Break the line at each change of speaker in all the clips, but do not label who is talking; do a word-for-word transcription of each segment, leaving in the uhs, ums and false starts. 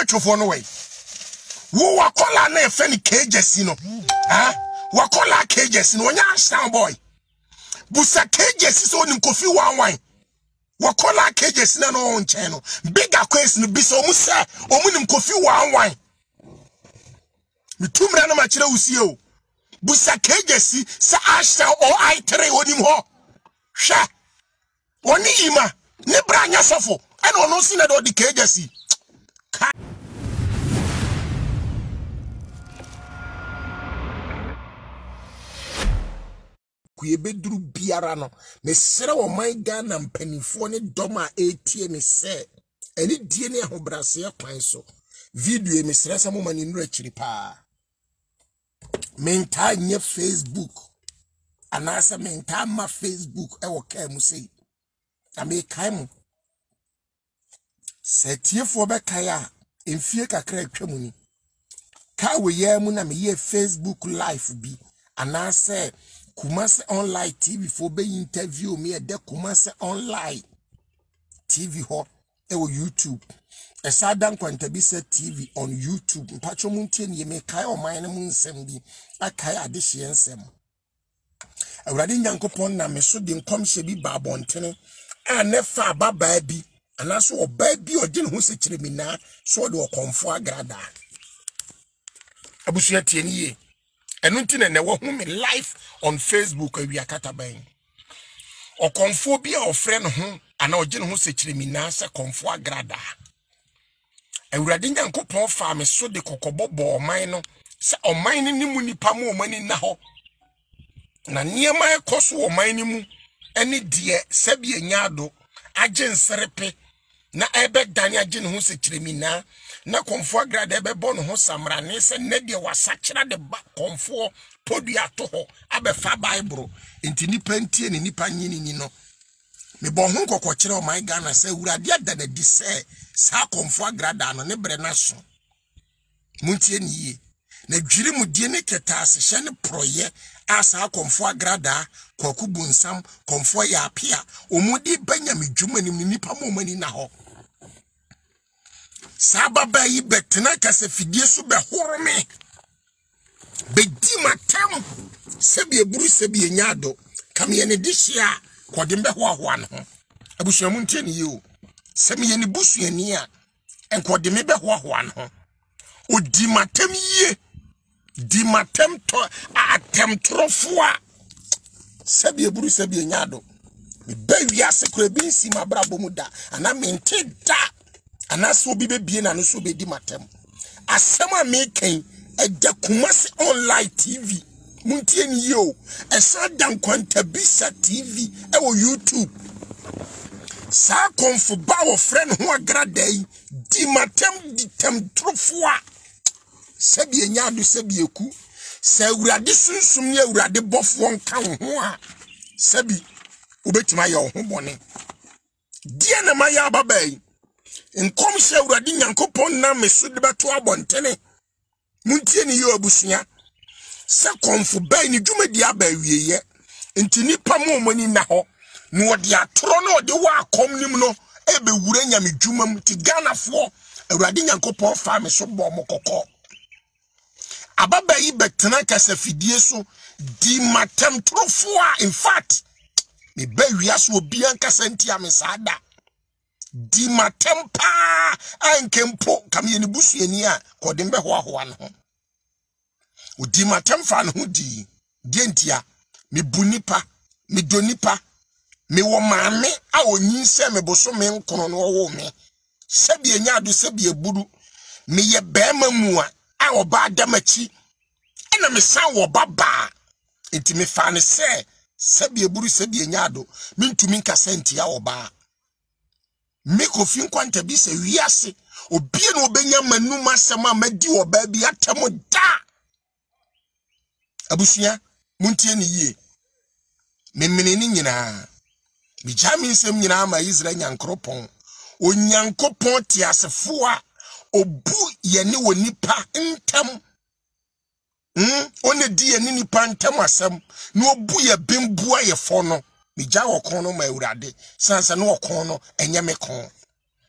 twofo no way wo wakola na efe ni kejesi no ha wakola kejesi no onya sound boy busa kejesi so nim kofi wan wan wakola kejesi na no nche no bigger quest no bisa omu se omu nim kofi wan wan mitumra na ma kire usie o busa kejesi sa ashta o I three onim ho hwa oni ima ne branya sofo ene ono si na do di kejesi kuyebeduru biara no me sere wo man Ghana mpanifo ne doma etie me se eni die ne ahobrase kwan so video me sere sa mo mani nura akiri pa menta nye Facebook anasa menta ma Facebook e wo ka mu sei ame kai mu setiefo be kai a emfie kakra atwa mu ni ka we ye mu na me ye Facebook live bi anasa Kumase online T V for be interview me de Kumase online T V ho e wo YouTube esadan kwanta bi se T V on YouTube mpacho muntie ne me kai o man ne mun nsem bi akai adehye nsem awurade nyankopon na me so de nkomhye bi ba abontene a ne fa baba bi anaso oba bi odi ne ho sekire mi na so de okonfo agrada abusu atie ni ye enunti ne ne wo hu me live on Facebook awi akata ban okonfo bi a ofre ne ho ana ogi ne ho sekire mi na se konfo agrada awurade nyankopon fa me so de kokobobo oman no se oman ni mu nipa mu omani na ho na niema ekoso oman ni mu eni die sebi enyado age nserepe na ebe dani age ne ho sekire mi na na konfo agrada ebe bo no ho samra ne se ne de wasakira de ba konfo podu ato ho abefa bible enti nipa ntie ne nipa nyini ni no me bo ho kokokire o my Ghana se urade adana di se sa konfo agrada no ne bre na so muntie ni ye na dwiri mu die ne ketase hye ne proye asa konfo agrada kwaku bunsam konfo ya apia omudi banyame dwumani nipa mo mani na ho Sababa yi betena kase fidie so be horome bedi matam sebi eburu sebi enyado kame ye ne dihia kwode mbe ho ahoa no abusuamu ntie ne yo semi ye ne busuani a enkwode me be ho ahoa no odi matam ye di matam to atem trofo a sebi eburu sebi enyado me be wiase kura bi nsi mabrabo mu da ana mente da anaso bi be bie na no so be di matem asema me kan eja Kumase online T V muntie ni yo esa dan kwanta bisa T V e wo YouTube sa konfo ba wo friend ho agrada yi di matem di tem trofo sebi enyado sebi eku se awurade sunsum ne awurade bofo nka ho a sebi obetima ye ho bone die na maya babai nkom se awurade nyankopon na meso de beto abontene muntie ni yo abusua se konfo bai ni dwumadi aba wieye enti nipa mo mani na ho no ode atoro na ode wa akom nim no ebe wura nyame dwumam ti Ghana fo awurade nyankopon fa me so bo mokoko ababa yi betena kasa fidie so di matem trofo a in fact me ba wiase obi ankasa ntia me sada di matem pa ankempo kame ne busuani a kode mbe ho ahoa no o di matem fa no ho di die ntia me bunipa me donipa me wo maame a onyin se me boso me nkono no wo me sebi enyado sebi eburu me ye bema mu a a oba adamachi ena me san wo baba enti me fa ne se sebi eburu sebi enyado me ntumi nkasa ntia oba me kofi nkwanta bi se wiase obie no obenya manum asema madi oba bi atemo da abusuya muntie ni yie memene ni nyina bi jami nsem nyina ma Israel nyankropon onyankopon ti asefo a obu ye ne wonipa ntam mm one di ye ne nipa ntam asem na obu ye bembu ayefo no mi ja okon no ma awurade sansa no okon no enye me kon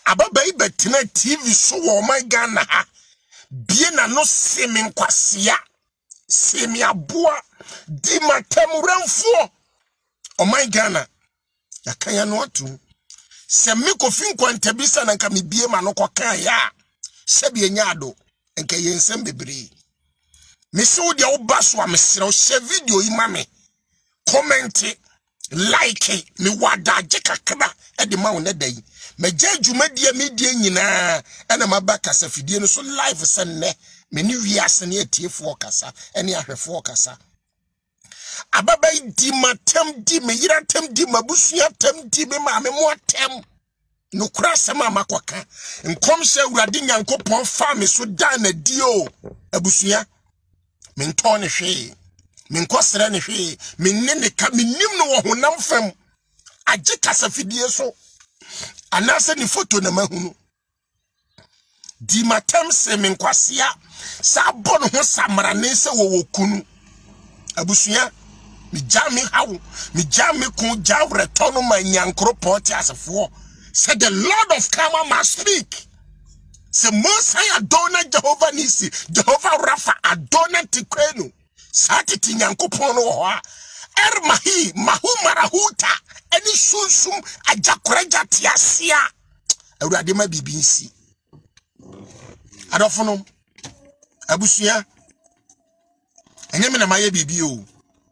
ababai betena T V so wo my Ghana ha bie na no semi nkwasia semi aboa di matem remfo o my Ghana yakanya no atu se me kofi nkwanta bisa na nka me bie ma no kokan ya se bie nyado enka yensem bebre me se wo dia wo baso a me sere o share video yi ma me comment like me wada je kakra e de ma wo na dai me je dwumadie me die nyina ena maba kasa fidie no so live se ne me ni wiase ne atiefo kasa ene ahwefo kasa ababai di matem di me yira tem di mabusua tem di me ma me mo tem no kura sema makwaka nkom se urade nyankopon fa me so da na dio abusua me ntone hwe me nkosere ne hwe me ne ne ka me nim no wo honam fam age kasa fidie so anase ni foto na mahunu di matem se me nkwasea sa bon ho samra ne se wo wokunu abusua mi jami hawo mi jami kun jawre tonu ma nyankro poti asefo said the Lord of Kama must speak. Se Most High Adonai Jehovah Nisi, Jehovah Rapha Adonai Tikwenu. Satiti nyankopon no ho a ermahi mahu marahuta eni sunsum ajakuraja tiasia awurade ma bibi nsi adofono abusua enyeme na maye bibi o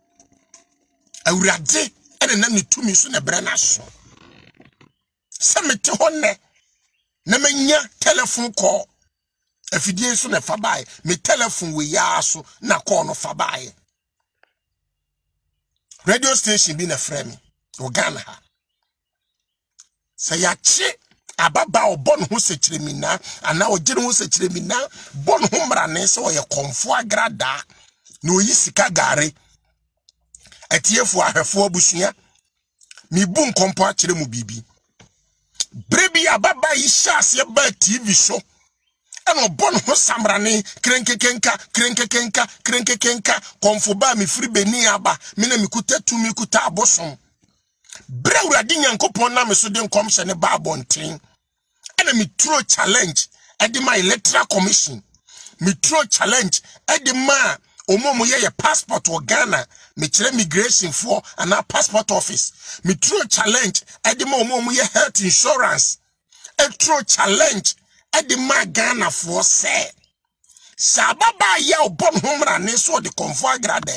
awurade ene na mitumi so na bra na so semete honne na menya telephone call afidie so na fa bae me telephone we ya so na call no fa bae radio station bi na frame o Ghana ha sayachi ababa obon ho sekiremina ana ogire ho sekiremina bon ho mra ne se o ye konfo agrada na oyi sika gare atiefo ahwefo abusua mi bu nkompo a kire mu bibi brebi ababa yi shase ba T V show eno bon ho samrane krenkekenka krenkekenka krenkekenka konfo ba mi firi beni aba me na mi kuta tu mi kuta abosom bre urade nyankopon na me so de nkom hye ne ba abonten ena mi tro challenge e de my electoral commission mi tro challenge e de ma omomo ye passport o Ghana me kire migration for and a passport office me tro challenge e de ma omomo ye health insurance e tro challenge e de ma Ghana for say sababa ya obon homra ne so de konfo agrada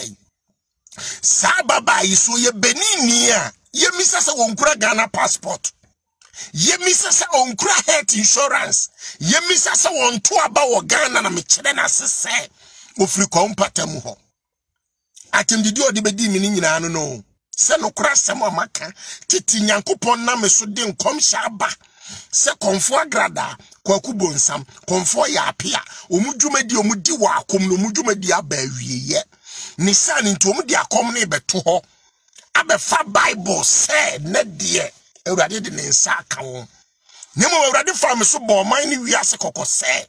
sababa iso ye benini a ye misa se wonkura Ghana passport ye misa se wonkura health insurance ye misa se wonto aba wo Ghana na me kire na sese ofri kompata mu ho atem didi odi bedi mi nyina no no se no kura sem amaka titi nyankopon na me so de nkom sha ba se konfo agrada kwaku bonsam konfo ya apia omudwumadi omudi wa akom no omudwumadi aba awieye ni san nti omudi akom ne beto ho abefa bible said na de awurade de ne nsa aka wo nemo awurade fa me so bo man ni wiase kokose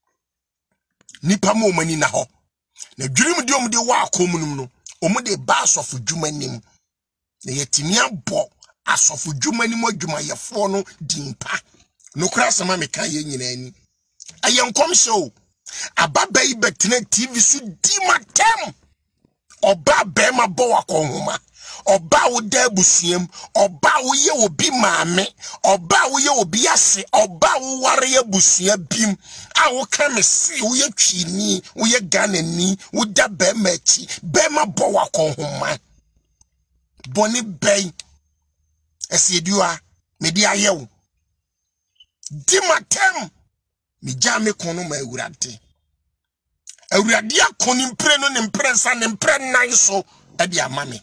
nipa mo mani na ho na dwurim de omudi wa akom num no omudi ba asofu dwumanim na yetimi abo asofu dwumanim adwuma yefo no dimpa no kra sama me kan ye nyina ani ayenkom show ababai betena T V so di matem oba be ma bo wakonhoma oba wo da busuam oba wo ye obi maame oba wo ye obi ase oba wo ware ye busua bim a wo ka me se wo ye twini wo ye Ghana ni wo da be ma chi be ma bo wakonhoma boni ben esiedua me di ayewo di matem mi jame kono ma awurade awurade akoni mpre no ne mprensa ne mpre nan so e di amame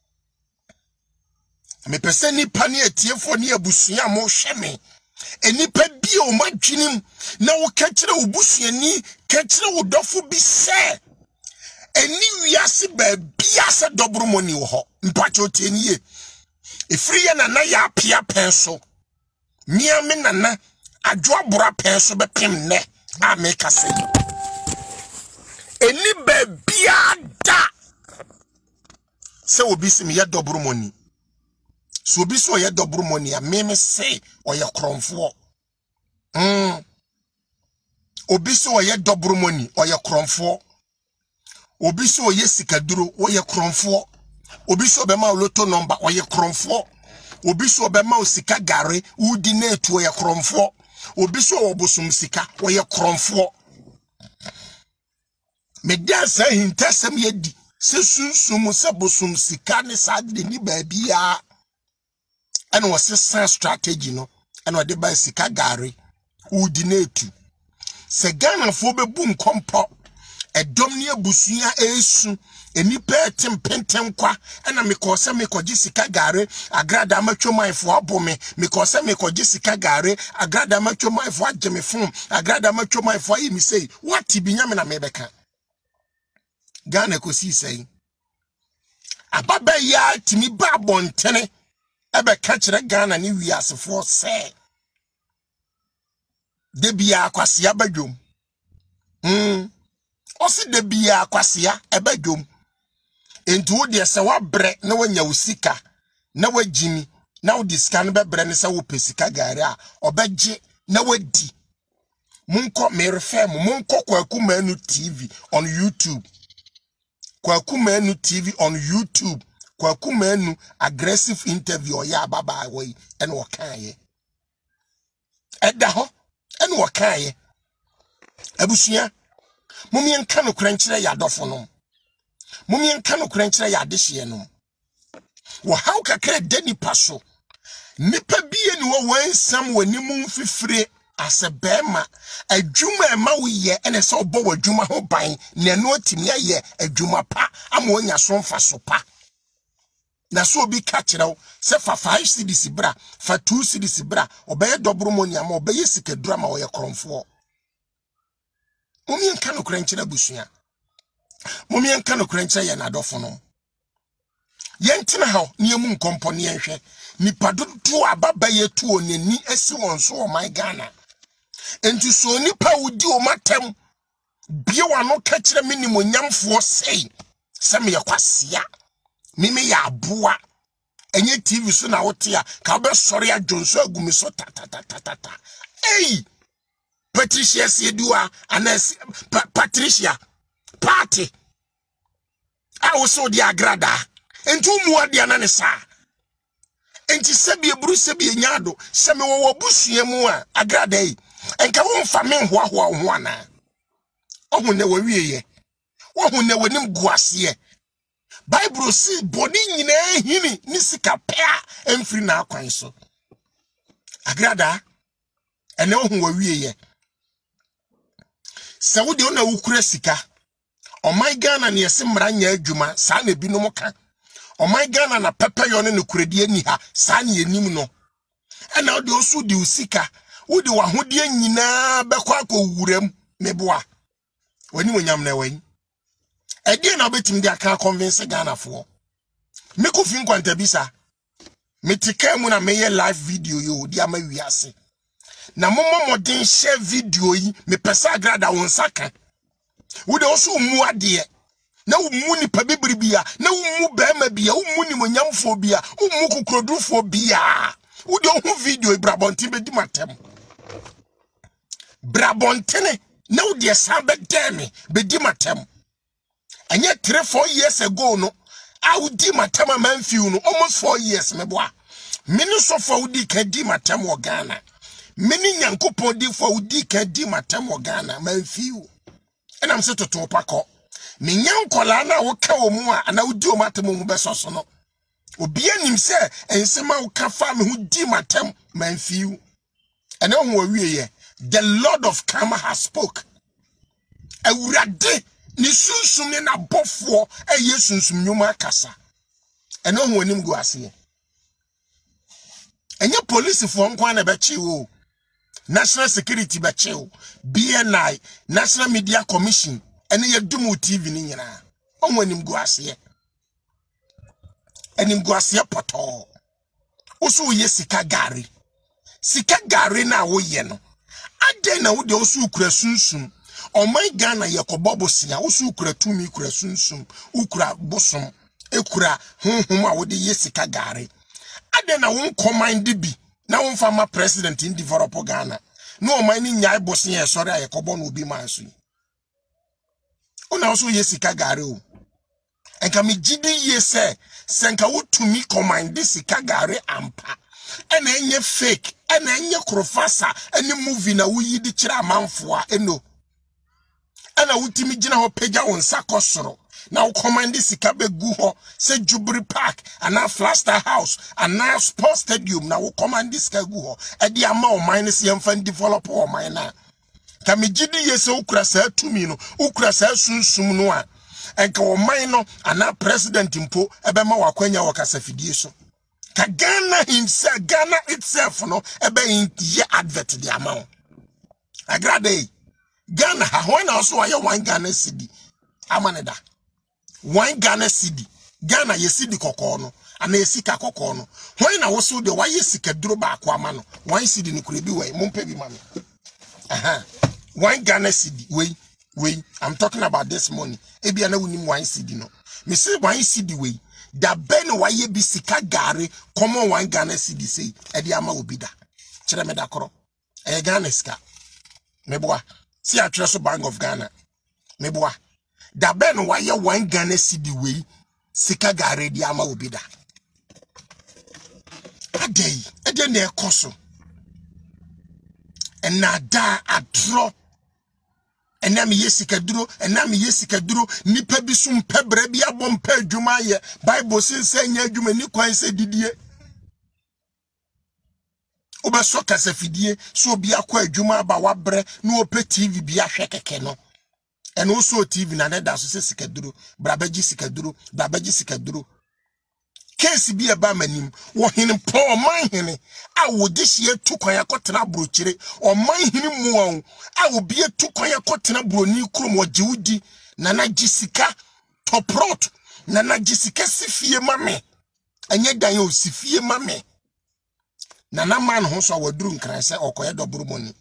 me pese ni pani etiefo ni abusua mo hweme enipa bi o madwinim na wo kekere obusuani kekere wo dofo bi se eni wiase ba bia se dobromoni wo ho mpacho teniye efriye na na ya apia penso mia me nana adwo bora penso be pem ne ameka se eni ba bia da se obi se me ya dobromoni so obi so ye dobromoni a me me se o ye kromfo mm obi so oye double money oye kromfo obi so oye sikaduro oye kromfo obi so be ma loto number oye kromfo obi so be ma sika gare udi na etu oye kromfo obi so obosum sika oye kromfo me dansa hintasem yedi se sunsum se bosum sika ne sadde ni baabia ene wo se san strategy no ene wo de ba sika gare udi na etu se Ghana fo bebu nkompo edom ne abusua esu enipa etim pentem kwa ena mekose mekoji sika gare agrada matwomanfo abome mekose mekoji sika gare agrada matwomanfo ageme fon agrada matwomanfo ayi mi sei wati binyame na mebeka Ghana kosi sei ababa ya timi ba bontene ebe ka kire Ghana ni wiasefo se de bia kwasia badwom mm osi de bia kwasia ebadwom enti wo de se wabre na wanya usika na wagini na wo diska no bebre ne se wo pesika gare a obegye na wadi munko me refer mu munko Kwaku Manu T V on YouTube Kwaku Manu T V on YouTube Kwaku Manu aggressive interview oya baba we ene wo kan ye eda ho ene wo kan ye abusua mumye nka no krankyere ya dofo no mumye nka no krankyere ya adehye no wo haw kakra dani paso nipa biye ni wo wansam wanimu mfifire asebema adwuma ema wo ye ene se obo wadwuma ho ban ne no atimi aye adwuma pa ama onya so mfa so pa na so obi ka kyerɛw se fa five cedis bra fa two cedis bra obeye dobro moni ama obeye sikadura ma wo ye kromfo mumye nka no krankyere busua mumye nka no krankyere ya na dofo no yentina ha niemu nkompo ne yenhwe nipa dodo ababa yetu onani esi wonso o my Ghana enti so nipa wudi o matem bie wano ka kire minimo nyamfo sei se me yakwasia mimi ya aboa enye T V so na wote a ka be sori adwonso agumi so tatatatata ei Patricia Siedua anes pa, Patricia party a wo so di agrada enti umu adi anane sa enti sebi ebru sebi enyado se me wo busua mu a agrada yi enka wo mfa me ho ho ho ana ohun ne wawieye ohun ne wanim guase Bible si body nyina hini ni sika pea emfiri na akwan so agrada ene ohun wawieye se wo de ona wukura sika o my Ghana ne yesi mranya adwuma sa na binom ka o my Ghana na papa yo ne kuredi ani ha sa na yenim no ena o de osu di usika wo de wahode nyina bekwa akowuram meboa wani wonyam na wani edi na obetim de aka convince Ghana fo me ko fin kwanta bisa me tika mu na me live video yo di ama wiase na mommo modern share video yi me pesa agrada won saka wo de osu mu ade na wo mu ni pa bebribia na wo mu bema bia wo mu ni monyamfo bia wo mu kokrodufo bia wo de ohu video Brabonti be di matem Brabontene na wo de sabe deme be di matem anya three four years ago no a wo di matem manfiu no almost four years meboa mini so for wo di ka di matem wo Ghana mini nyankopon di for wo di ka di matem wo Ghana manfiu enam se toto pakọ me nyankola na wo ka wo mu a na wo di o matem mu besoso no obi anim se ensema wo ka fa me hu di matem manfiu ene ho wawieye the Lord of Kama has spoke awurade ni sunsum ne na bofo e yesunsum nyuma kasa ene ho anim gu ase enye police fo nkwa na be chi wo National Security Bachew, B N I, National Media Commission, and ye dumu T V ni nyina. Onwe nim guase. Enim guase poto. Osu ye sika gari. Sika gari na wo ye no. Ade na wo de osu ukura sunsum. O my Ghana ye kobobo sia, osu ukura tumi ukura sunsum, ukura bosom, ekura honhom a wo de ye sika gari. Ade na won command bi na won fama president in develop Ghana no man ni nyai bosi e sori aye kobo no obi man so ona also ye sika gare o enka me gidi ye se senka wotumi command sika gare ampa ena enye fake ena enye krofasa ene movie na wuyi di kira amanfo a eno ena wutimi gina ho pagya won sakosoro na wo command sika begu ho se Jubilee Park ana Flaster House ana Sports Stadium na wo command sika gu ho e di ama o minus yem fan develop o man na kamigidi yese ukura sa tumi no ukura sa sunsum no a enka wo man no ana president mpo ebema wakwanya wakasafidie so ka Ghana himself Ghana itself no ebe ye advert di ama agrade Ghana ha ho na so aye one Ghana cedi amaneda one Ghana cedi Ghana ye cedi kokko no ana esika kokko no ho na wo so de wa ye sika duro ba akwa ama no one cedi ni kure bi we mompe bi ma me aha one Ghana cedi we we I'm talking about this money ebi ana wuni one cedi no me say one cedi we da ben wa ye bi sika gare common one Ghana cedi say e di ama obi da kire me da koro e Ghana sika meboa si atwe so Bank of Ghana meboa da ben wa ye one Ghana cedi we sika gare di ama obi da adey e de na ekoso enada adro enam yesika duro enam yesika duro nipa bi sum pebra bi abom pa adwuma ye Bible sense nya adwuma ni kwan se didie obeso kasafidie so obi akwa adwuma ba wabre na ope T V bi ahwe keke no eno so T V na na da so se sika duro brabaji sika duro brabaji sika duro case bi eba manim wo hene po man hene a wo dehye tu kwan akotena brochire o man hene muon a wo bi tu kwan akotena broni krom wo jiwudi na na gisika toprot na na gisika sifie mame anye dan yo sifie mame na na man ho so waduru nkran se okoye doburu moni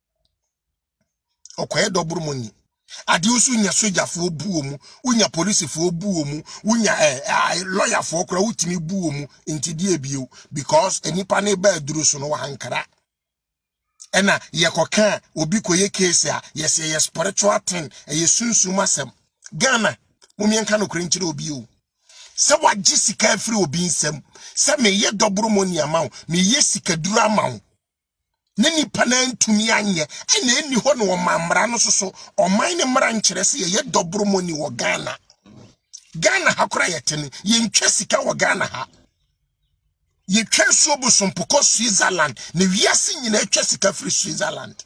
okoye doburu moni ade usu nya sojafo buo mu unya police fo buo mu unya eh lawyer fo kra utimi buo mu intidie bio because enipa na ba aduru so no hankara ena yekoka obi koye case a yes ye spiritual thing ye sunsun masem Ghana mumienka no krenchire obi o se waji sika afri obi nsem se me ye dobro moni amaw me ye sika duru amaw nani pana ntumi anye ena eni ho no mamra no soso oman ne mra nkyere se ye dobro moni wo Ghana Ghana hakora yetene ye ntwa sika wo Ghana ha ye twa so bosompoko Switzerland ne wiase nyina atwa sika free Switzerland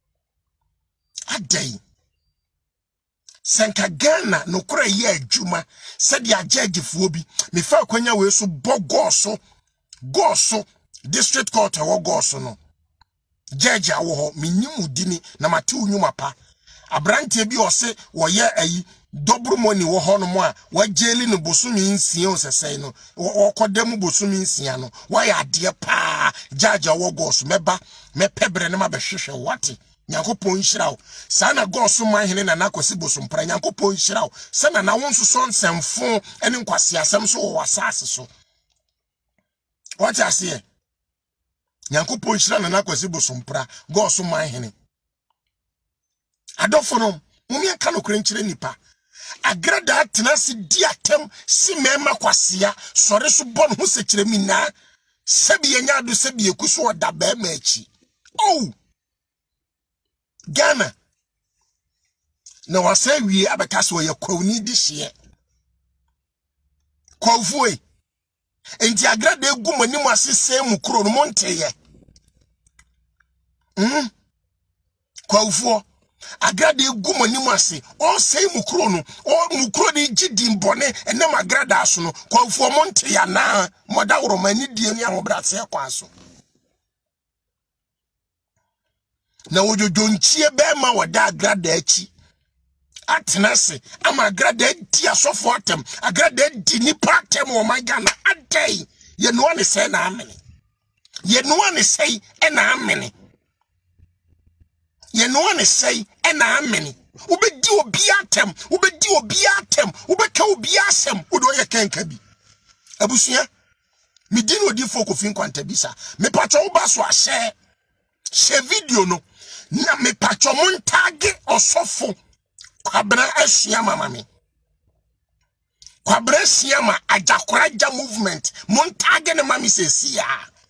adai senka Ghana no kora ye adwuma se de ajagifuo bi me fa kwanya we so bogoso goso district court wo goso no judge awo ho minimu dini na mate unwuma pa abrante bi ose wo ye ayi dobru moni wo ho no mo a wa jeli no bosumi nsia osesai no wo kodam bosumi nsia no wa ya de pa judge awo goso meba me pebre ne ma be hwehwe wate Nyankopon hyirawo sana goso man hene na nakosi bosompra Nyankopon hyirawo sana na won soso nsemfo ene nkwase asem so wo wasase so what I say Nyankopon hyira na nakosi bosompra goso man hene adofo no mumi aka no krenkyire nipa agrada tenase di atem si mema kwasea sore so bon ho sekire mi na sebi yenya ado sebi ekuso oda ba ma achi oh Ghana na wasa wie abeka so ye kwawni di hye kwawfue enti agrada egu manim asese mu kro no monteye mm kwawfuo agrada egu manim ase o sei mu kro no o mu kro ni gidi mbone enem agrada aso no kwawfuo monteya na moda woromani die ni ahobrase kwa so na wojojo nchie be ma wada agrada achi atenase ama agrada di asofo atem agrada di ni patem o my Ghana adai ye no one say na amene ye no one say e na amene ye no one say e na amene ubedi obi atem ubedi obi atem ubeka obi asem udo ye kenka bi abusua medino di foko fin kwanta bisa me pacho uba so ahye she video no na me pacho montage osofo kwabra asua mama me kwabra siama ajakoraja movement montage ne mami sesia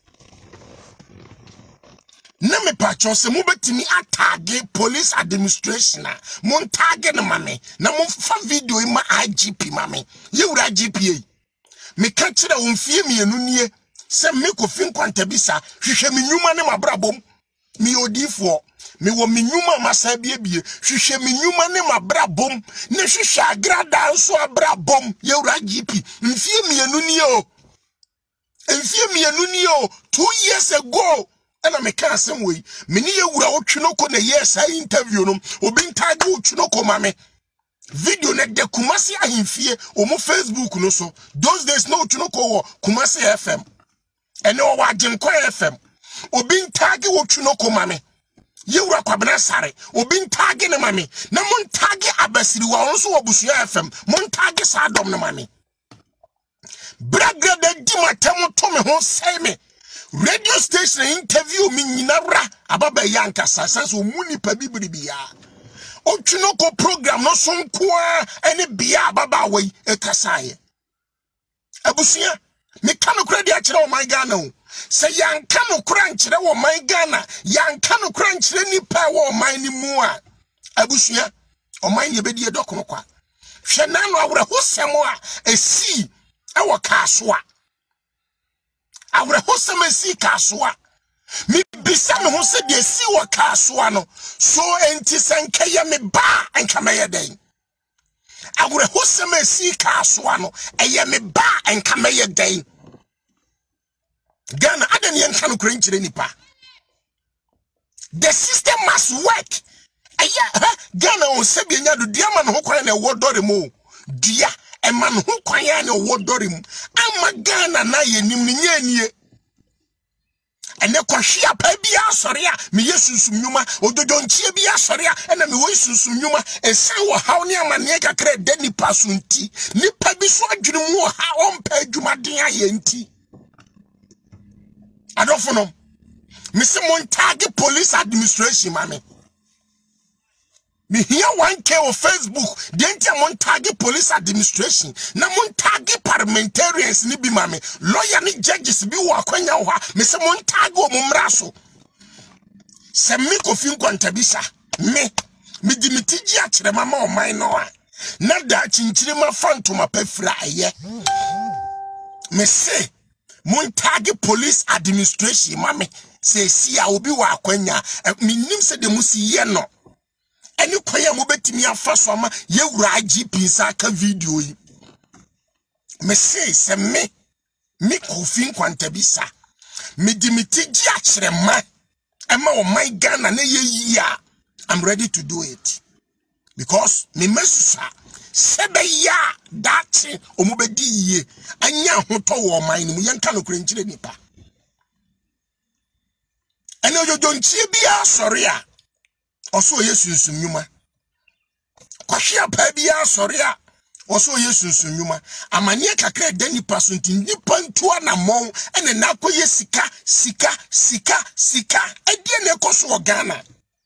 na me pacho se mo betimi atage police administration na montage ne mami na mo fa video ma I G P mami ye wura I G P me ka kire wo mfie mienu nie se me Kofi Nkwanta-Bisa hwehwe me nyuma ne mabrabom mi odifo me wo me nyuma masa biebie hwehwe me nyuma ne mabrabom ne hwehwe agrada nso abrabom ye wura I G P mfie mienu nie o mfie mienu nie o two years ago ana me ka asem we me ne ye wura otwinoko na yes I interview no obi ntage otwinoko mame video ne de Kumasi ahimfie omo Facebook no so those days no otwinoko wo Kumasi F M ene wo Agyenkwa F M obi ntage otwinoko mame ye wura Kwabena Sare obi ntage ne mame na montage Abasiri wa onso wo Busua F M montage sa dom ne mame bragrada di matam to me ho sei me radio station interview me nyinara ababa yanka sasa so muni pa bibiri biya otwinoko program no so nkoa ene bia ababa wai ekasaye Abusua me kanu kura di akire o my Ghana o se yanka no kura nkire wo my Ghana yanka no kura nkire nipa wo my ni mu a Abusua o my ye bedi edokono kwa hwe na no awre hosemo a esi e wo kasoa awre hosemo esi kasoa mi bisa me ho se de esi wo kasoa no so enti senkaye me ba enka meye den awre hosemo esi kasoa no eye me ba enka meye den Ghana adani enka no kura nkire nipa the system must work aya Ghana on se bi nya do dia ma no ho kwan na wo dore mo dia e ma no ho kwan ya na wo dore mu ama Ghana na ye nim ni nya nie ene kwahia pa bia asore a me yesusum nyuma ododo nchie bia asore a ena me wo yesusum nyuma esan wo haw ne amane kakra de nipa so nti nipa bi so adwene mu wo ha ompa adwumaden aye nti adofo no me se montage police administration mame me here one K on Facebook the entire montage police administration na montage parliamentarians ni bi mame lawyer ni judges bi wo akwanya ho me se montage o mumra so se me Kofi Nkwanta-Bisa me me di mitiji a kire mama o man no a na da chinchire ma fantoma pafira aye me se montage police administration mame se si a obi wo akwanya me nim se de musiye no eni kwaya mo betimi afaso ama ye wura I G P sa ka video yi me say se me me Kofi Nkwanta-Bisa me di mitiji a kire ma ema o my Ghana na ye yi a I'm ready to do it because me mesusa sebe ya dachi omubedi ye anya hoto wo man ni mu yenka no kure nkire nipa ene ojojo nchie bia sori a oso yesunsun nyuma kwahia pa bia sori a oso yesunsun nyuma amanie kakra de nipa so nti nipa ntua na mon ene na akoye sika sika sika sika edie na ekoso Ghana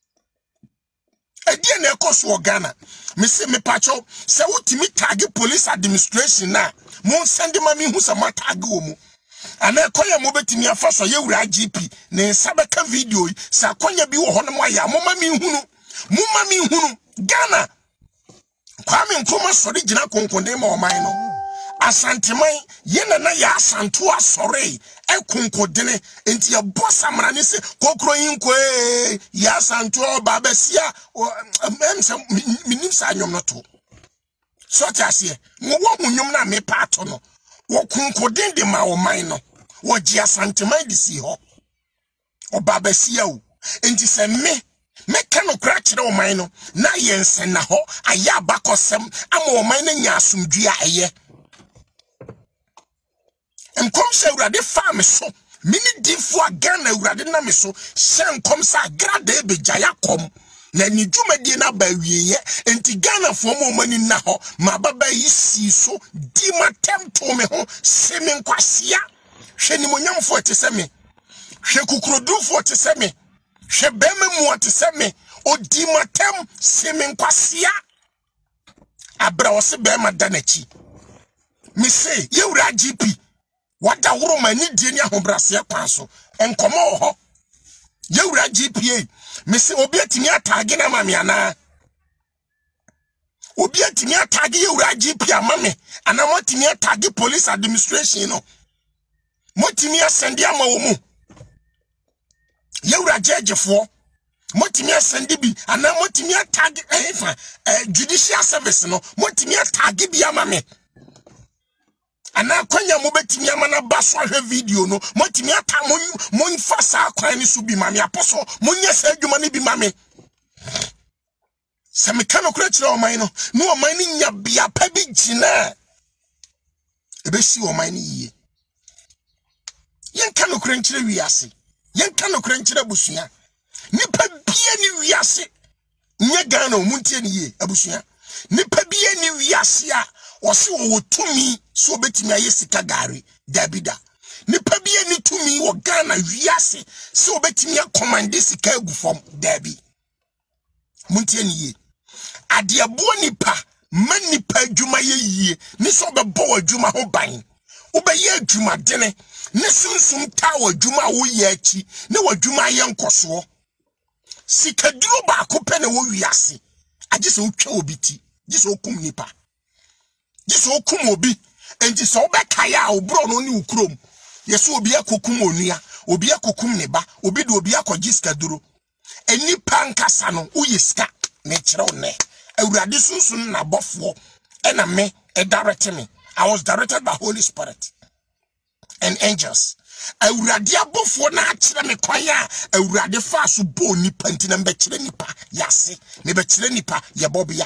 edie na ekoso Ghana me se me pacho se utimi tag police administration na mo send mami hu se ma tag wo mu ana koya mo betimi afaso ye wura I G P ne sabeka video sa konya bi wo hono mo ya mo mami hunu mo mami hunu Ghana Kwame Nkrumah sori gina konkonde ma o man no asanteman ye na na ya asanto asore e konkodene enti ya bossa mrani se kokro yinkwe ya asanto babasia emse minim sa anyom no to so tiase wo wo hunyum na me pato no wo konkodene de ma o man no wo gi asanteman di si ho o babasia o enti se me meka no kra kire o man no na yense na ho aya bakosem ama o man na nya asumdua eye enkom se urade fa me so mini difo Ghana urade na me so se enkom sa grade e bejaya kom na ni dwumadie na ba wieye enti Ghana fo mo mani na ho ma baba yi si so di matem to me ho se me nkwasia hwe ni monyamfo te se me hwe kukurodufo te se me Shebeme muate se me odi matem semen kwasia abra wose bema danechi me say yewura G P wada woro mani die ni ahobrase kwan so enkomo ho yewura G P A me say obi atimi atage na mame ana obi atimi atage yewura G P amame ana motimi atage police administration no motimi asende ama wo mu yewura judgefo motimi asende bi ana motimi atage efa judicial service no motimi atage bi amame ana kwanya mo betimi amana baso ahwe video no motimi ata mon fasa kwan ni so bi mame aposo monye sa adwuma ni bi mame se me kan okra kire o man no no o man ni nya bia pa bi gina e be si o man ni yie yen kan okra kire wiase yen kan okra kire busua nipa bia ni wiase nya Ghana o muntie ni yie abusua nipa bia ni wiase a wose wo tumi so betimi aye sika gari dabida nipa bia ni tumi wo Ghana wiase so betimi akomande sika agufom dabi muntie ni yie ade abo nipa man nipa adwuma ye yie ni so bebo adwuma ho ban wo be ye adwuma dene ne sumsum ta wo adwuma wo ye achi ne wo adwuma ye nkoso sika duro ba ko pe ne wo wiase agese wo twa obiti gese wo kum nipa gese wo kum obi enti so be kaya obro no ni ukrom yeso obi akokum onua obi akokum ne ba obi de obi akogiska duro enipa nkasa no uyiska ne kire one awurade sunsun na bofo ena me e direct me. I was directed by Holy Spirit and angels. Awurade abofo na akire me kwan a awurade fa so bo nipa ntina mbe kire nipa yase ne be kire nipa ye bobia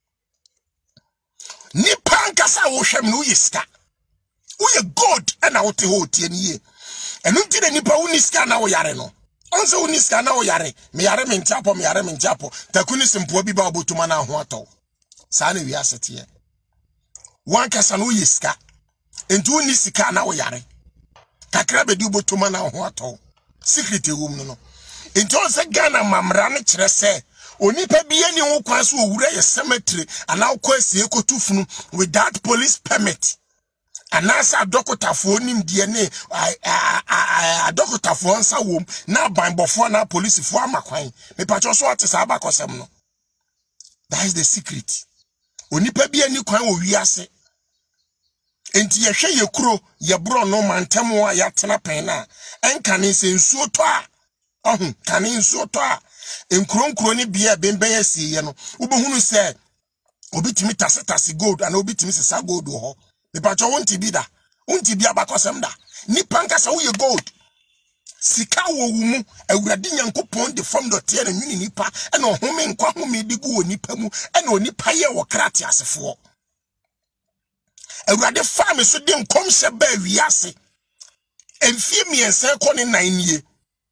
nipa nkasa wo hwem no uyiska uye God ena wote ho tie niye enu ntine nipa uniska na wo yare no onso uniska na wo yare me yare me ntiapo me yare me ntiapo takuni simpo bi ba obotuma na ho ato sa na wi asete wan kasa no yiska entu unisika na wo yare takra be di obotuma na ho ato secret room no no entu onse Ghana mamra ne kire se onipa bi ani ho kwan so owura ye cemetery ana kwa sie kotufunu without police permit anasa dokotafo nim die ne a dokotafo nsa wom na banbofo na police fo amakwan me pacho so ate sa abakosem no. That is the secret. Onipa bi ani kwan wo wiase enti ye hwe ye kuro ye bro no mantemo a ya tena pen na enka ne sensuo to a ohun kan nsuo to a enkronkro ni bia bembe ya siye no ubohunu se obitimi tase tase gold ana obitimi sesa gold ho me pacho wonti bi da wonti bi abakosem da nipa nkasa wo ye gold sika wo wumu awurade nyankopon de fam dote na nwini nipa ena ohome nkwa home digu wo nipa mu ena onipa ye wo krate asefo awurade fa me so de nkomse ba wiase emfie miense ko ne nan nie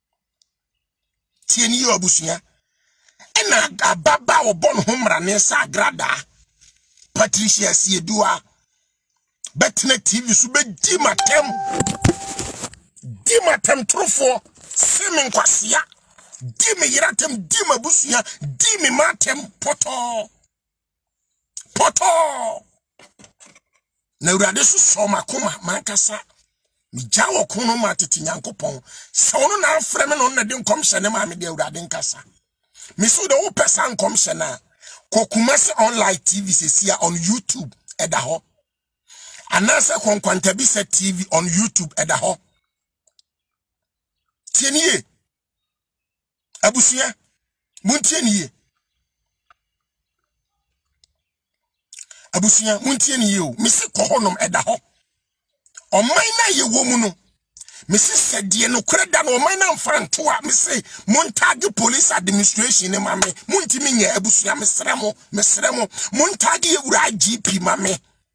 tieni yo abusua ena ababa obon homra ne sa agrada Patricia Siedua betne T V so be di matem di matem trofo semen kwasia di me yiratem di mabusua di me matem poto poto na urade so so makoma mankasa mi jawo kono matete nyankopon se wono na afre me no na de nkomhye ne ma me de urade nkasa mi so de wo pesa nkomhye na kokumase online T V sesia on YouTube eda ho anase konkwanta bi se T V on YouTube eda ho tieniye abusia muntieniye abusia muntieniye o misi kohonom eda ho oman na ye wo mu no misi sedie no kreda no oman na mfranto a misi montagi police administration ne mame muntimi nya abusia mesremo mesremo montagi ewura G P mame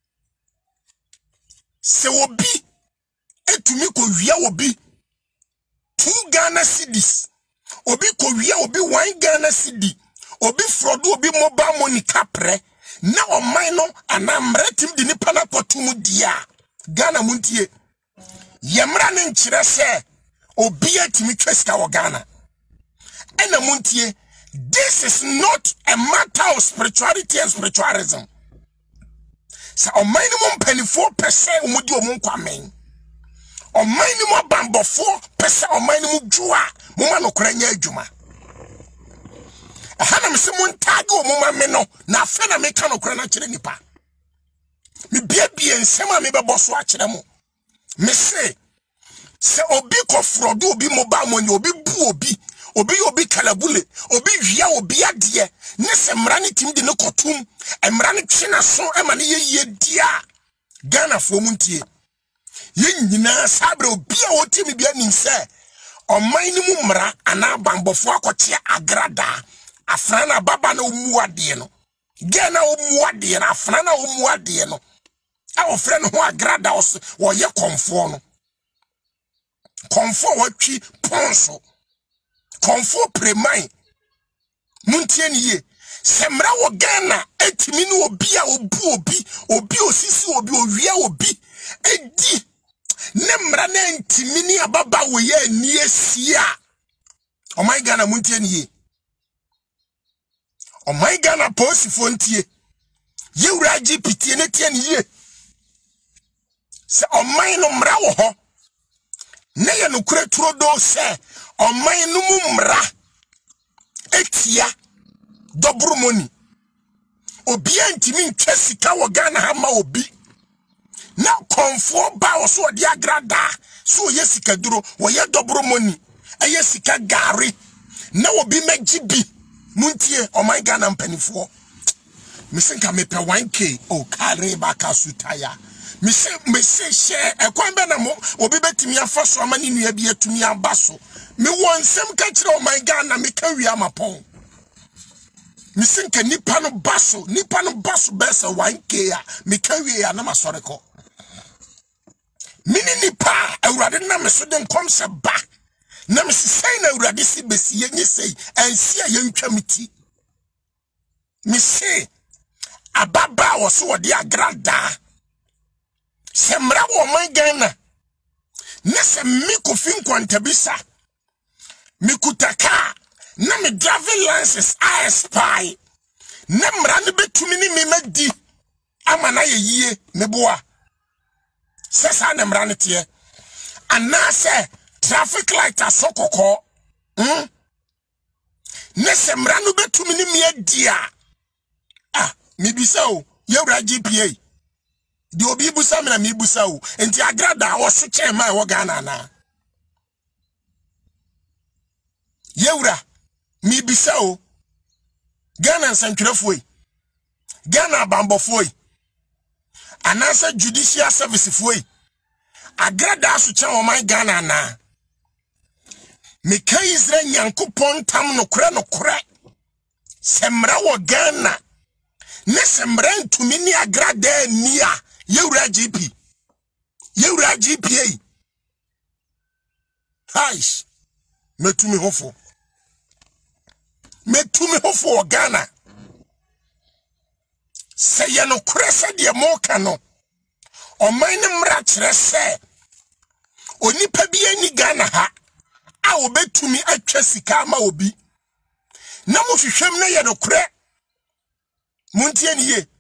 se obi etumi ko wia obi two Ghana cedis obi ko wia obi one Ghana cedi obi frodo obi mobile money kapre na oman no anamretim di nipa na potum dia Ghana muntie yemra ne nkyere se obi atimi twesika wo Ghana ena muntie, this is not a matter of spirituality and spiritualism. Sa o minimum penifo pese umudi omun kwamen. O minimum bambofo pese o minimum jua muma no kranya adwuma. Aha na mse mun tag o muma me no na afa na meka no kra na kire nipa. Me bia bia nsem a me bebo so a kire mo. Me se se obi ko frodo obi mobile money obi bu obi obi obi kalabule obi hwia obi ade ne se mra ne tim de ne kotum emra ne twe na so e ma ne ye dia Ghana fo muntie ye nyina sabre obi a wotimi bia nim se oman ni mu mra ana bambofo akote agrada afra na baba na omu ade no Ghana omu ade na afra na omu ade no a ofre no ho agrada wo ye komfo no komfo watwi ponso komfo premai muntie ni ye semra wo Ghana etimi ni obi a obu obi obi osisi obi owia obi edi ne mra na ntimi ni ababa wo ye ni asia o my Ghana muntie ni ye o my Ghana posifo ntie ye wura G P T ne tie ni ye se o my no mra wo ho ne ye no kure trodo se o my no mu mra etia dobru money obi antimi ntwa sika wo Ghana ha ma obi na konfo ba wo so di agrada so ye sika duro wo ye dobru money eye sika gari na obi megibi muntie o my Ghana mpanifo misinka mepe one K o kare baka sutaya mise mise share ekwan be na mo obi betimi afa so amani nua bi atumi abaso me won sem ka kire o my Ghana me ka wi amapon misinka nipa no baso nipa no baso besa one K a me ka wi ya na masoreko mini nipa awurade na me so den kom se ba na me sei na awurade si besi ye nyesei ansi a ye ntwa miti me se ababa wo so wode agrada semra wo man Ghana nese mi kofin kwantabisa mi kutaka na mi driving license I spy na mra ne betumi ni mi madi ama na ye yie ne boa sesa na mra ne tie anase traffic light asokoko hm nese mra no betumi ni mi adi a ah mi bisa o ye wura G P A di obi busa me na mi busa o enti agrada wo se chema wo Ghana na yewura mi bisa o Ghana sanctuary Ghana bambofoi anasa judicial service foi agrada so che wo man Ghana na me kan Israel nyankopon tam no kore no kore semra wo Ghana ne semra ntumi ni agrada nia yewura G P yewura G P A haish metumi hofo metumi hofo Ghana se ye no krese de moka no o man ne mra kire se onipa bi ani Ghana ha a obetumi atwa sika ma obi na mo hwehwem na ye no kure muntie ni ye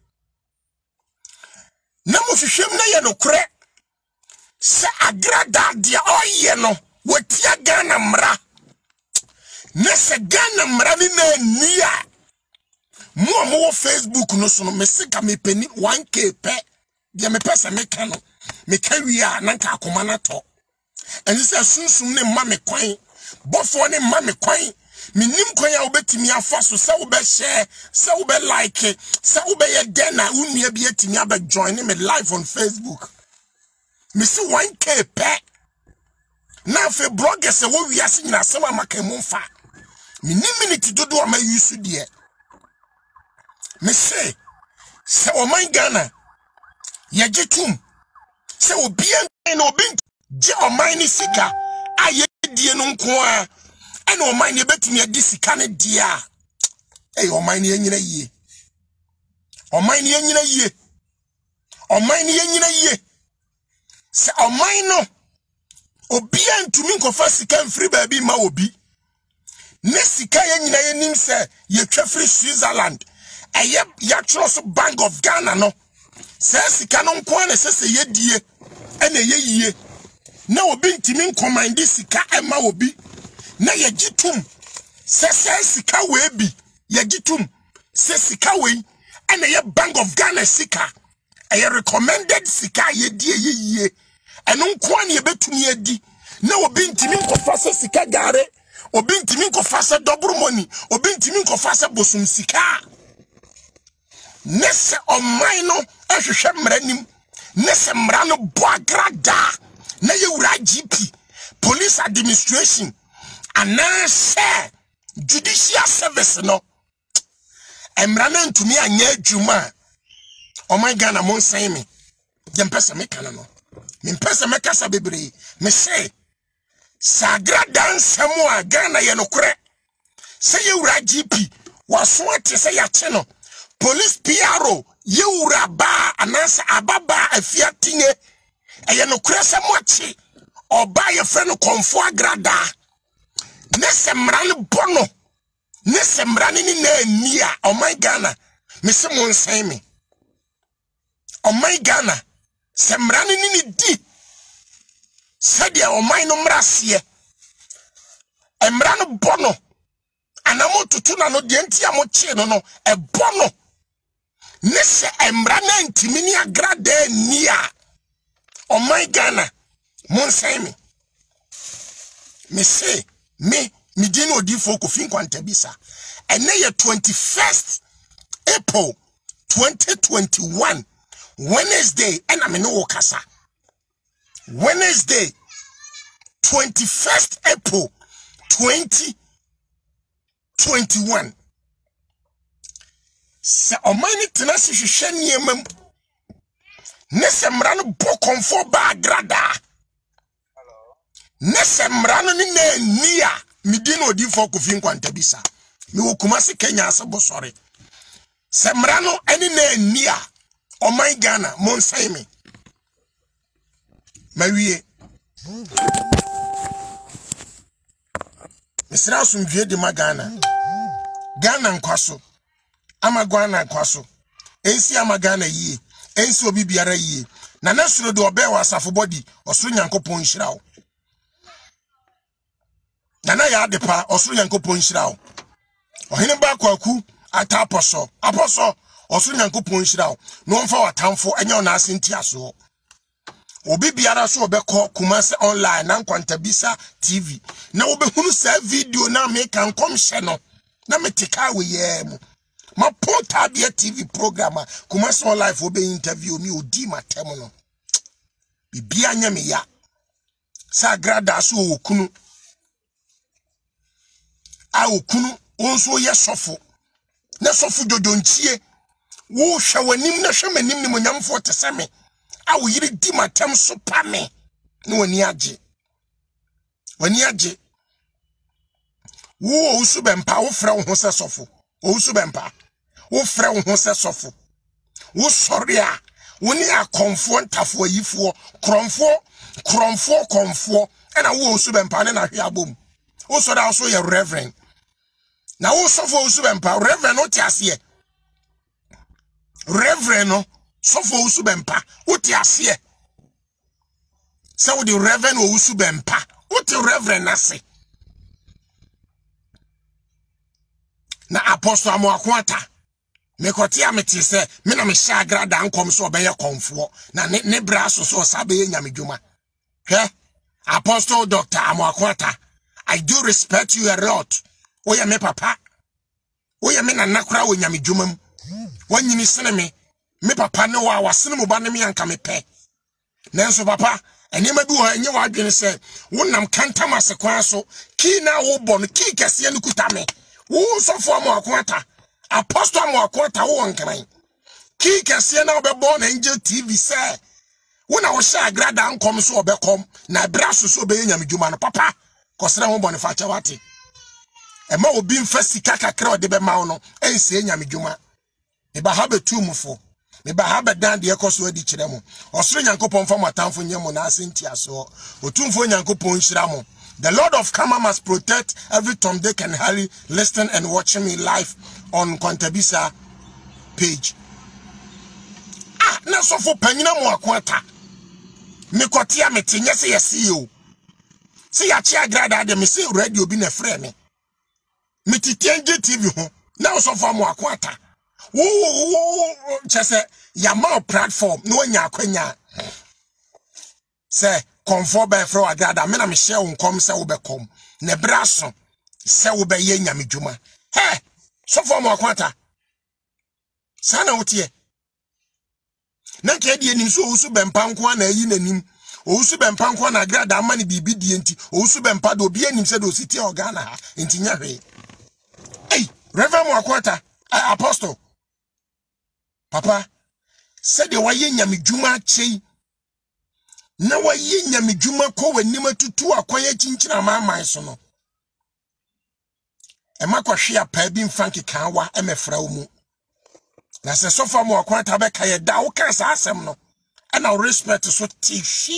na mo hwehwem na ye no kure se agrada dia oye no wotia Ghana mra na se Ghana mra ni na nia mo mo Facebook no so no mesika me pani one K pe dia me pesa me ka no me ka wi a na nka akoma na to enzi se sunsum ne ma me kwan bofo ne ma me kwan minim kwan ya obetimi afa so se wo be share se wo be like se wo be ye den na unua bi atimi aba join me live on Facebook me see one K pe na fe bloggers se wo wi ase nyina asema makamu fa minim minute dodo ama yusu de me say se o man Ghana ye jetum se obi en obi je o man ni sika aye die no nko a ene o man ne betumi adi sika ne dia eh o man ne nyina yie o man ne nyina yie o man ne nyina yie se o man no obi antumi nkofa sika mfiri ba bi ma obi ne sika ye nyina ye nim se ye twa free Switzerland eye ya trust Bank of Ghana no se sika no nko na se se ye die ene ye yie na obi ntimi nkomandi sika ema obi na ye gitum se se sika we bi ye gitum se sika we ene ye Bank of Ghana sika eye recommended sika ye die ye yie eno nko na ye betumi adi na obi ntimi nkofa se sika gare obi ntimi nkofa se double money obi ntimi nkofa se bosum sika nese omai no ehwehwe mranim nese mra no boagrada na yewura G P police administration anase judicial service no emra na ntumi anya adwuma omai Ghana mon san me yempese me kana no me mpese me kasa bebre me say sagrada nsemu a Ghana ye no kure se yewura G P waso ate se ya che no police P R O yewura ba anase ababa afia tinye eye no kure se mochi oba ye fe no konfo agrada ne se mran bono ne se mran ni na ania oh my Ghana me se mon san me oh my Ghana se mran ni ni di sadia oh my no mrasie emran bono anamo tutu na no de ntia mo chi no no e bono ne se emra na ntimi ni agrada nia oh my Ghana mon say me me say me me dino odi fo ko fin kwanta bisa ene ye twenty-first April twenty twenty-one Wednesday ena me no kasa Wednesday twenty-first April twenty twenty-one se omani tenasi hwehwe niemam ne se mra no bokonfo ba agrada ne se mra no ni na nia midino odifo kofi nkwanta bisa me wokuma se Kenya asebo sore se mra no eni na nia oman Ghana mon sai me mawie mesra so mwie de magana Ghana nkwaso ama Ghana nkwaso ensi ama Ghana yie ensi obi biara yie na nasuro de obe wa asafo body osoro nyankopon hirawo na na ya adepa osoro nyankopon hirawo ohene ba kwaku ata aposo aposo osoro nyankopon hirawo no mfa watamfo enya ona asenti aso obi biara so obekọ Kumasi online na Nkwanta Bisa T V na obehunu sa video na me kan komhye no na metika we yemu ma pota bia T V program Kumasi online obe interview mi odi matem no bibia anya me ya sa grada so okunu a okunu onso ye sofo na sofo dodonchie wo hwe wanim na hwe manim ni monyamfo teseme a wo yiri di matem so pa me no wani age wani age wo usu bempa wo frɛ wo ho sɛ sofo wo usu bempa wo frɛ wo ho sɛ sofo wo sɔre a woni akonfo ntafo yifo kromfo kromfo konfo ɛna wo usu bempa ne na hwe abom wo sɔre a so yɛ reverend na wo sofo usu bempa reverend o ti ase reverend no sofo usu bempa uti ase se wo the reverend o usu bempa uti reverend ase na apostle Amoakwata mekoti ameti se me na me sha agrada ankom so obeye konfo na ne, ne braso so sabe nyamedwuma he Apostle Doctor Amoakwata, I do respect you a lot. Oya me papa oya me na nakura wo nyamedwuma wanyini sene me me papa ne wa wasene mo ba ne me anka me pe nanso papa enema bi wo enye wa adwene se wonam kantama sekwan so ki na wo bo no ki kese ne kuta me wo sofo Amoakwata Apostle Amoakwata wo nkan ki kese na obebo na Angel T V se wona wo sha agrada ankom so obekom na braso so be nyamedwuma no papa kosere ho bone fa chawate ema obi mfa sika kakra ode be ma no ense nyamedwuma me ba ha betumfo me ba ha bedan de ekoso adi kire mo osoro nyankopon fa matamfo nyemo na asenti aso otumfo nyankopon hira mo The Lord of Kama must protect every Tom, Dick, and Harry listening and watching me live on Quantabisa page. Ah, na so for Penina Mwakwata. Mikotia metinye se yesi yo. Se ya chia grada de me se radio bi na frɛ me. Mititienge T V ho. Na so for Mwakwata. Wo wo chese yama platform no nya akwanya. Se comfort by fro agrada me na me share unkom se wo bekom. Ne braso se wo be ye nyamedwuma. He, so for Mwakwata. Sana wotie. Na kedi enim so osu bempa nko na ayi nanim osu bempa nko na agrada ama ne bibi die nti osu bempa do bi enim se do siti organa ha nti nya hwe. Hey, Reverend Mwakwata, uh, Apostle Papa said de waye nyamedwuma chei na waye nyamedwuma ko wanim atutu akoye chinchina maaman so no e makwahwe apa bi mfanke kanwa emefra mu. Na se sofa mo akwanta be ka ye da wo kan sa asem no e na respect so tifi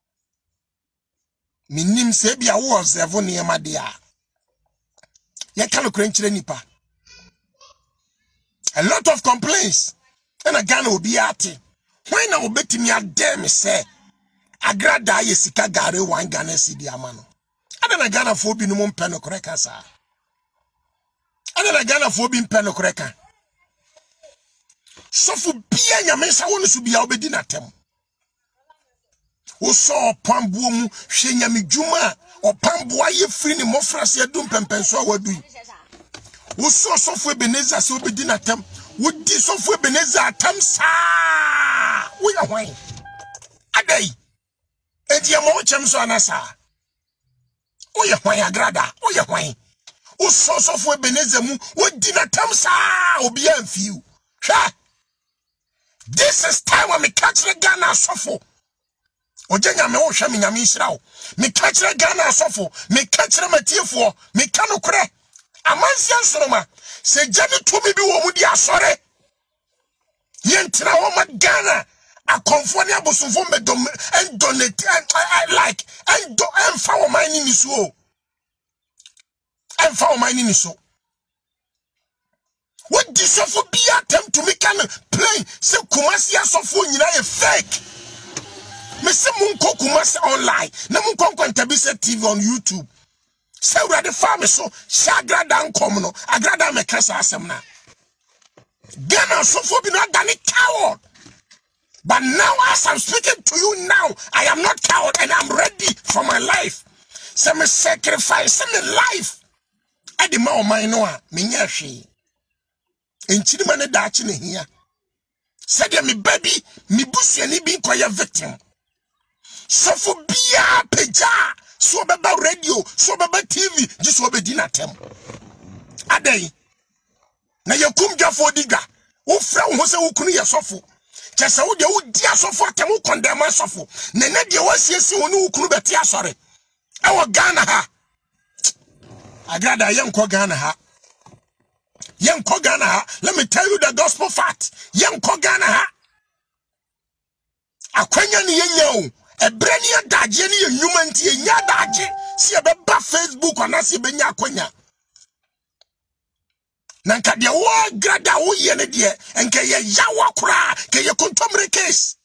minim se bia wo observe ne ma de a ye kan kure nchire nipa. A lot of complaints and a Ghana will be at it. Why now bet me a damn say agrada ye sika gare one Ghana cedi amano. Adana Ghana for bi no mo mpeno koreka sa. Adana Ghana for bi mpeno koreka. So for bia nyame sa wonu su bia obedi na tem. Wo so pambuo mu hwe nyame dwuma opamboa ye free ni mofrase adum pempenso awadu. Wo so so for Ebenezer so obedi na tem. Wo di so for Ebenezer tem sa. Wo ya hwan. Adai. Edi amo chem so anasa. Wo ya hwan agrada. Wo ya hwan. Wo so so for Ebenezer mu wo di na tem sa obi amfiu. Hwa. This is time when me catch the Ghana suffer. Ojenya me wo hwa me nyame hira wo. Me catch the Ghana suffer. Me catch the matiefo. Me kanu kure. Amansia soroma. Se jani tumi bi wo mu di asore. Yentra wo ma Ghana. A konfo ne abosofo me dom and donate and I like and do and fa wo man ni so. And fa wo man ni so. What this of be attempt to make an play? Se Kumasi asofo nyina ye fake. Me se munko Kumasi online. Na munko Quantabisa T V on YouTube. Se urade farm so shagrada nkom no agrada me kasa asem na. Ghana asofo bi no dani coward. But now as I'm speaking to you now, I am not coward and I'm ready for my life. Se me sacrifice me life. Adi ma o man no a me nya hwe. Enchiri mane daachi ne hia. Said me baby, me busuani bi nkoya victim. So for bia peja, so beba radio, so beba T V, just so be dinner tem. Adai. Na yakum jafo diga. Wo fra wo se wo kunu ye sofo. Chese wo de wo dia sofo atem wo condemn sofo. Na na de wo siesi wo ne wo kunu beti asore. E wo Ghana ha. Agrada yenko Ghana ha. Yenko Ghana ha. Let me tell you the gospel fact. Yenko Ghana ha. Akwanya ni yenya o. Ebreni ya daje ni yenyuma nti yenya daje. Si ebeba Facebook ona si benya akwanya. Nanka de wo grada wo ye ne de enke ye yawa kura ke ye kontomre case.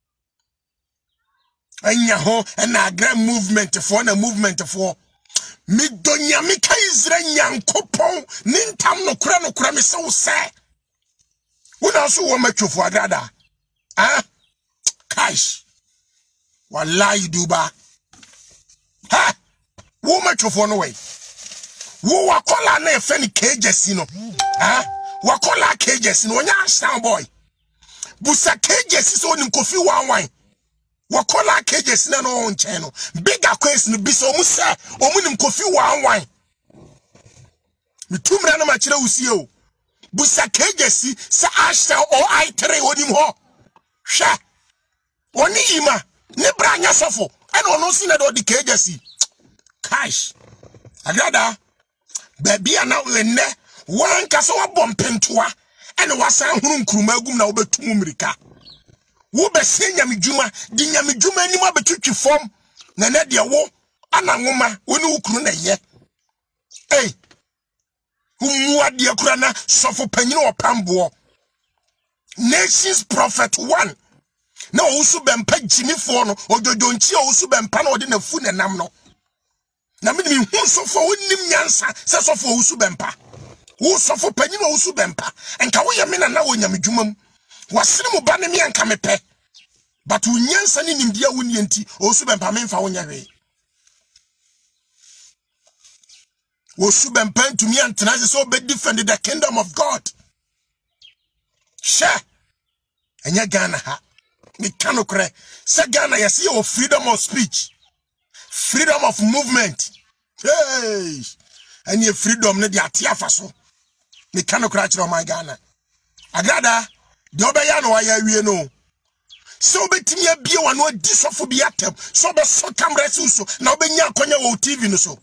Anya ho na agra movement for na movement for mi donya mi ka Israel nyankopon nintam no kura no kura mi se wo se wona so wo matwofo agrada ah kaish wallahi duba ha wo matwofo no we wo wakola na efe ni kejesi no ah wakola kejesi no onya stand boy busa kejesi so ni kofi wanwan wakola kejesi na no onche no bigger quest no bisa omu se omu ni kofi wanwan mitumra na machire usie o busa kejesi sa ashta o I three onim ho hwe oni ima ne branya sofo ena ono si na do di kejesi cash agrada baby ana enne wan kasa wa bompentoa ena wasan hunu nkuruma agum na obetum mirika wo be se nyamedwuma di nyamedwuma ni mo betutwi fom na na de wo ana ngoma woni ukuru na ye eh umuwa de kura na sofo panyine opambo nations prophet one na osu bempa jimifo no ododonchi osu bempa na ode na fu na nam no na me mi hu sofo wonim nyansa se sofo osu bempa wo sofo panyine osu bempa enka wo ye me na na wonyam dwumam wasene mu ba ne me enka mepe but unyansa ni nimdia woni enti osu bempa me mfa wonya hwe wo su bempa ntumi antena so be defend the kingdom of God sha enya Ghana ha me kanokre se Ghana yesi o freedom of speech freedom of movement hey any freedom ne de atia fa so me kanokra kire o my Ghana agada de obeya no waya wie no so betimi abie wa no adi sofo bi atem so be so camera so na obenya akonya wo T V no so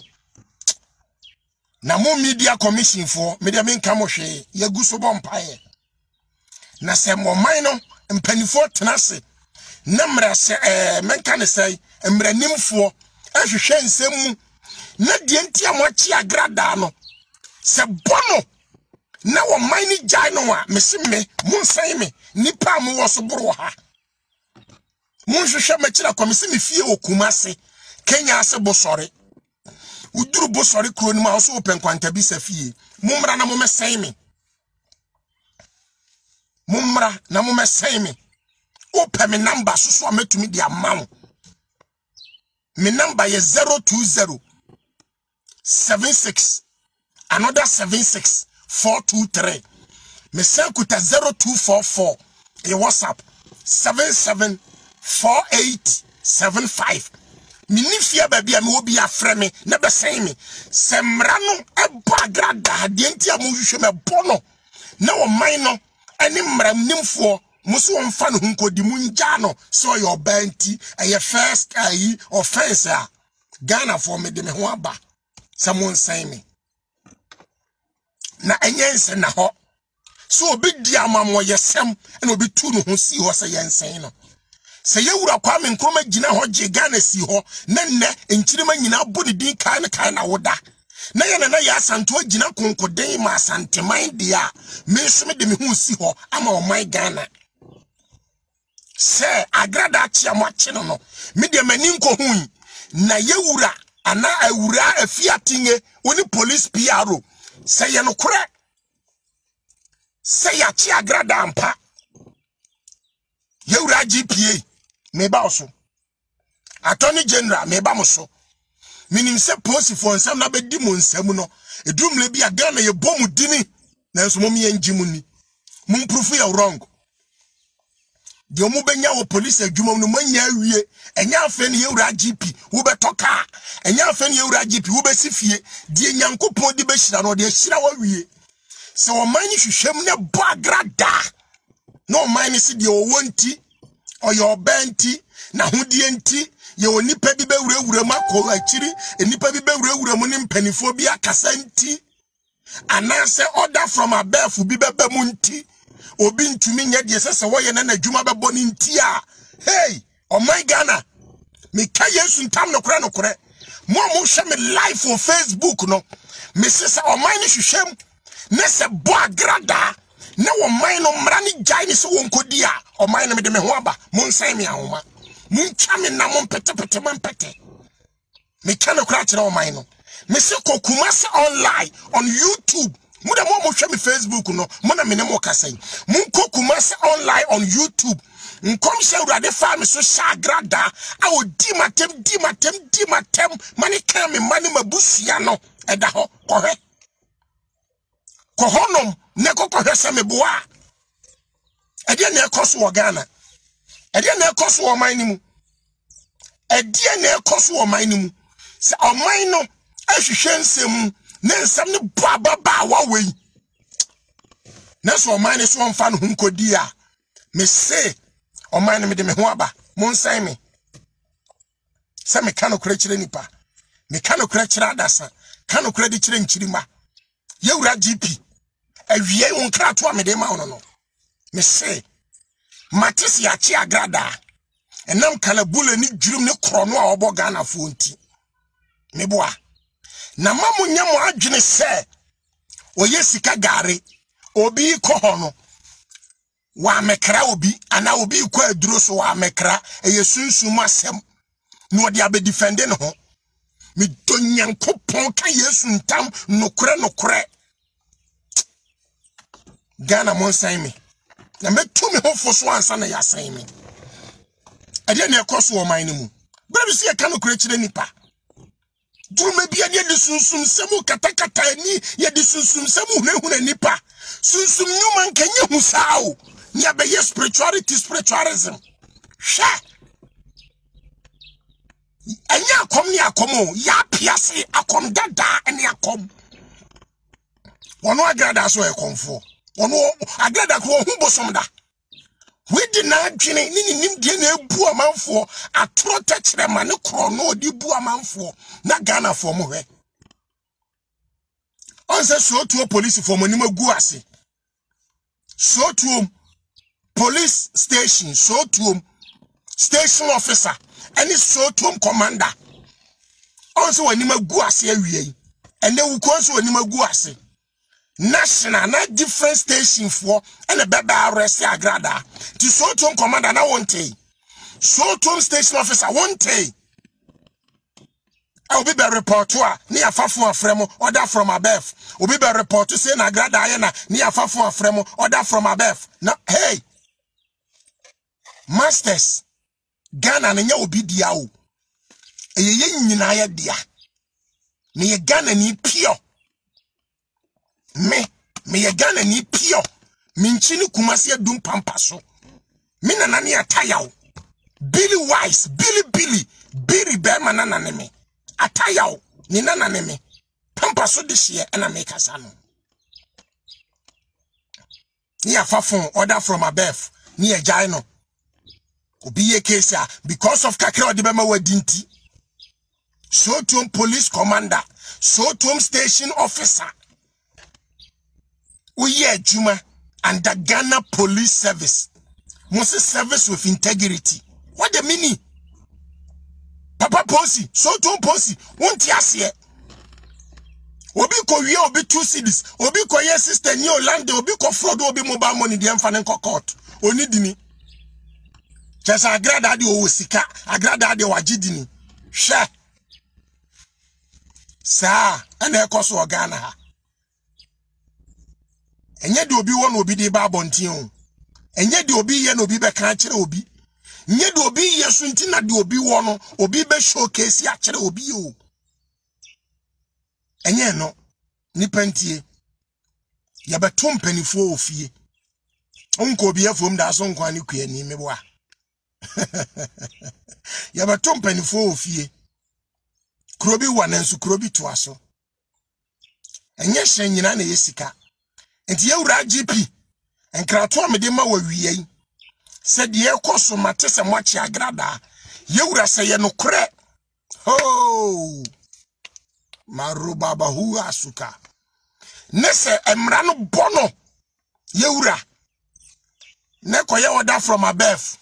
na mo media commission for media menka mo hwe yagu so bompae na se mo man no mpanifo tenase na mra se eh menka ne sei mranimfo ahwehwe nsem mu na die ntia mo chi agrada no se bono na wo man ni jai no a mesime mo nsan me nipa mo wo so boro ha mo hwehwe machira commission fie okumase Kenya ase bosore uduru bosori kro ni ma so open kwanta bi safie mumra na momesen me mumra na momesen me open me number so so ametumi dia mawo me number ye zero two zero seven six another seven six four two three me sekuta zero two four four e WhatsApp seven seven four eight seven five minifia baby am obi afre me na besen me semra no ebo agrada de ntia mo hwehwe me bono na wo man no ani mram nimfo muso wonfa no hunkodi munja no so your banti eye first ayi offense a Ghana for me de me ho aba samon san me na enyense na ho so obi di amamo yesem na obi tu no ho si ho se yensen no se yewura Kwame Nkrumah gina ho je Ghana si ho na nne enchirima nyina bo ne din kan kan na woda na ye na ya asanto gina konkoden ma asanteman dia me so me de me hu si ho ama o man Ghana se agrada chia mo ache no no me de mani nko hu na yewura ana awura afiatinge oni police P R O se ye no kore se ya chi agrada ampa yewura G P A meba oso attorney general meba moso minim se posi for nsam na be di mo nsam no edumle bi aga na ye bomu dini na nso mom ye ngimu ni mum proof ye wrong de omu benya wo police adwuma no manya awie enya afa ne yewura G P wo betoka enya afa ne yewura G P wo besifie de nyankopon di be hira no de hira wa wie se wo man ni hwehwem ne bo agrada no man si de o wonti oyo benti na hudie nti ye onipa bi bewurawura makọ akiri enipa bi bewurawura mu ni mpanifo bi akasa nti anase order from above bi beba mu nti obi ntumi nya de sese wo ye na adwuma bebo ni nti a hey oh my Ghana me ka Yesu ntam no kore no kore mo mo hwe me live on Facebook no me sese oh my ni hwehwem ne se bo agrada na wo man no mra ni jai ni so wonkodi a o man no me de me ho aba mo nsan me ahoma mo ncha me na mo pete pete man pete me kana kra kire o man no me se kokuma se online on YouTube mo de mo mo hwe me Facebook no mo na me ne mo kasai mo kokuma se online on YouTube nkom se urade fa me so sha grada a odi matem di matem di matem mani kan me mani mabusia no eda ho kohwe kohonom ne kokko se me boa ede na ekoso wo Ghana ede na ekoso wo man ni mu ede na ekoso wo man ni mu se o man no ahwehwe nsem ne nsem ne boa baba wa wei na so o man ne so mfa no hunkodi a me se o man me de me ho aba mo nsan me se me kano kura kire nipa me kano kura kire adasa kano kura di kire nchirima yewura G P awie won krato a me de ma wono no me se matisi ya chi agrada enam kala bule ni djurum ne krono a obo Ghana fo nti meboa na mamu nya mo adwene se oye sika gare obi ko hono wa mekra obi ana obi ko aduro so wa mekra eye sunsum asem no de abe defend no ho mi donyankopon ka Yesu ntam nokure nokure Ghana mon san me na metu me ho fo so ansa na ya san me ade na ekoso o man ni mu bra bi se e ka nokure kire nipa Drume bia ye de sunsum semu katakata ni ye de sunsum semu huna nipa sunsum nyuma nkanye hu sao ni abeye spirituality spiritualism sha anya akom ni akomo ya piase akom dada ene akom wono agrada so e komfo wono agrada ko hu bosom da we did not dwene ni ni nim die na ebu amanfo atoro tekere ma ne kro no odi bu amanfo na Ghana fo mo hwe on se so to police for money magu ase so to police station so to station officer any so to commander on se wani magu ase awie ene wu ko so wani magu ase national na different station for and a bebe arrest agrada ti so to commander na wonte so to station officer wonte I'll be be report to her near Fafu Fremo, order from above. Will be be report to say na grada ayana near Fafu Fremo, order from above. Now, hey, masters, Ghana na nya obi dia o. Eye ye nyina ya dia. Me ye Ghana ni pure. Me, me ye Ghana ni pure. Minchini kumasi dum pampaso. Me na nani ataya o. Billy Wise, Billy Billy, Billy Berman na neme. Atayao ni nana neme pampa so this year and I make us ano ni afafon order from above ni ejai no obi ye case because of kakra odi bema wadinti so to police commander so to station officer we juma and the Ghana police service must service with integrity. What the meaning? Papa Posi, so to Posi, won't yasiye. Obi ko wiye obi two cities, obi ko ye sister ni Orlando, obi ko fraud, obi mobile money di emfane ko court. Oni dini. Chesa agrada adi o sika, agrada adi wajidini. She. Sa, ene ekoso o Ghana ha. Enye di obi won obi di ba bontin o. Enye di obi ye no obi be kan kire obi. Nye do obi yesu nti na de obi wo no obi be showcase ya kire obi o enye no nipa ntie ya beto mpanifo ofie onko obi afom da so nkwa ne kua ni meboa ya beto mpanifo ofie krobi wanansu krobi to aso enye hye nyina na yesika enti ya wura G P enkrato amede ma wa wiei said ye koso matese mwachi agrada yewura se ye nokre ho maruba bahu asuka nese emra no bono yewura ne koye order from above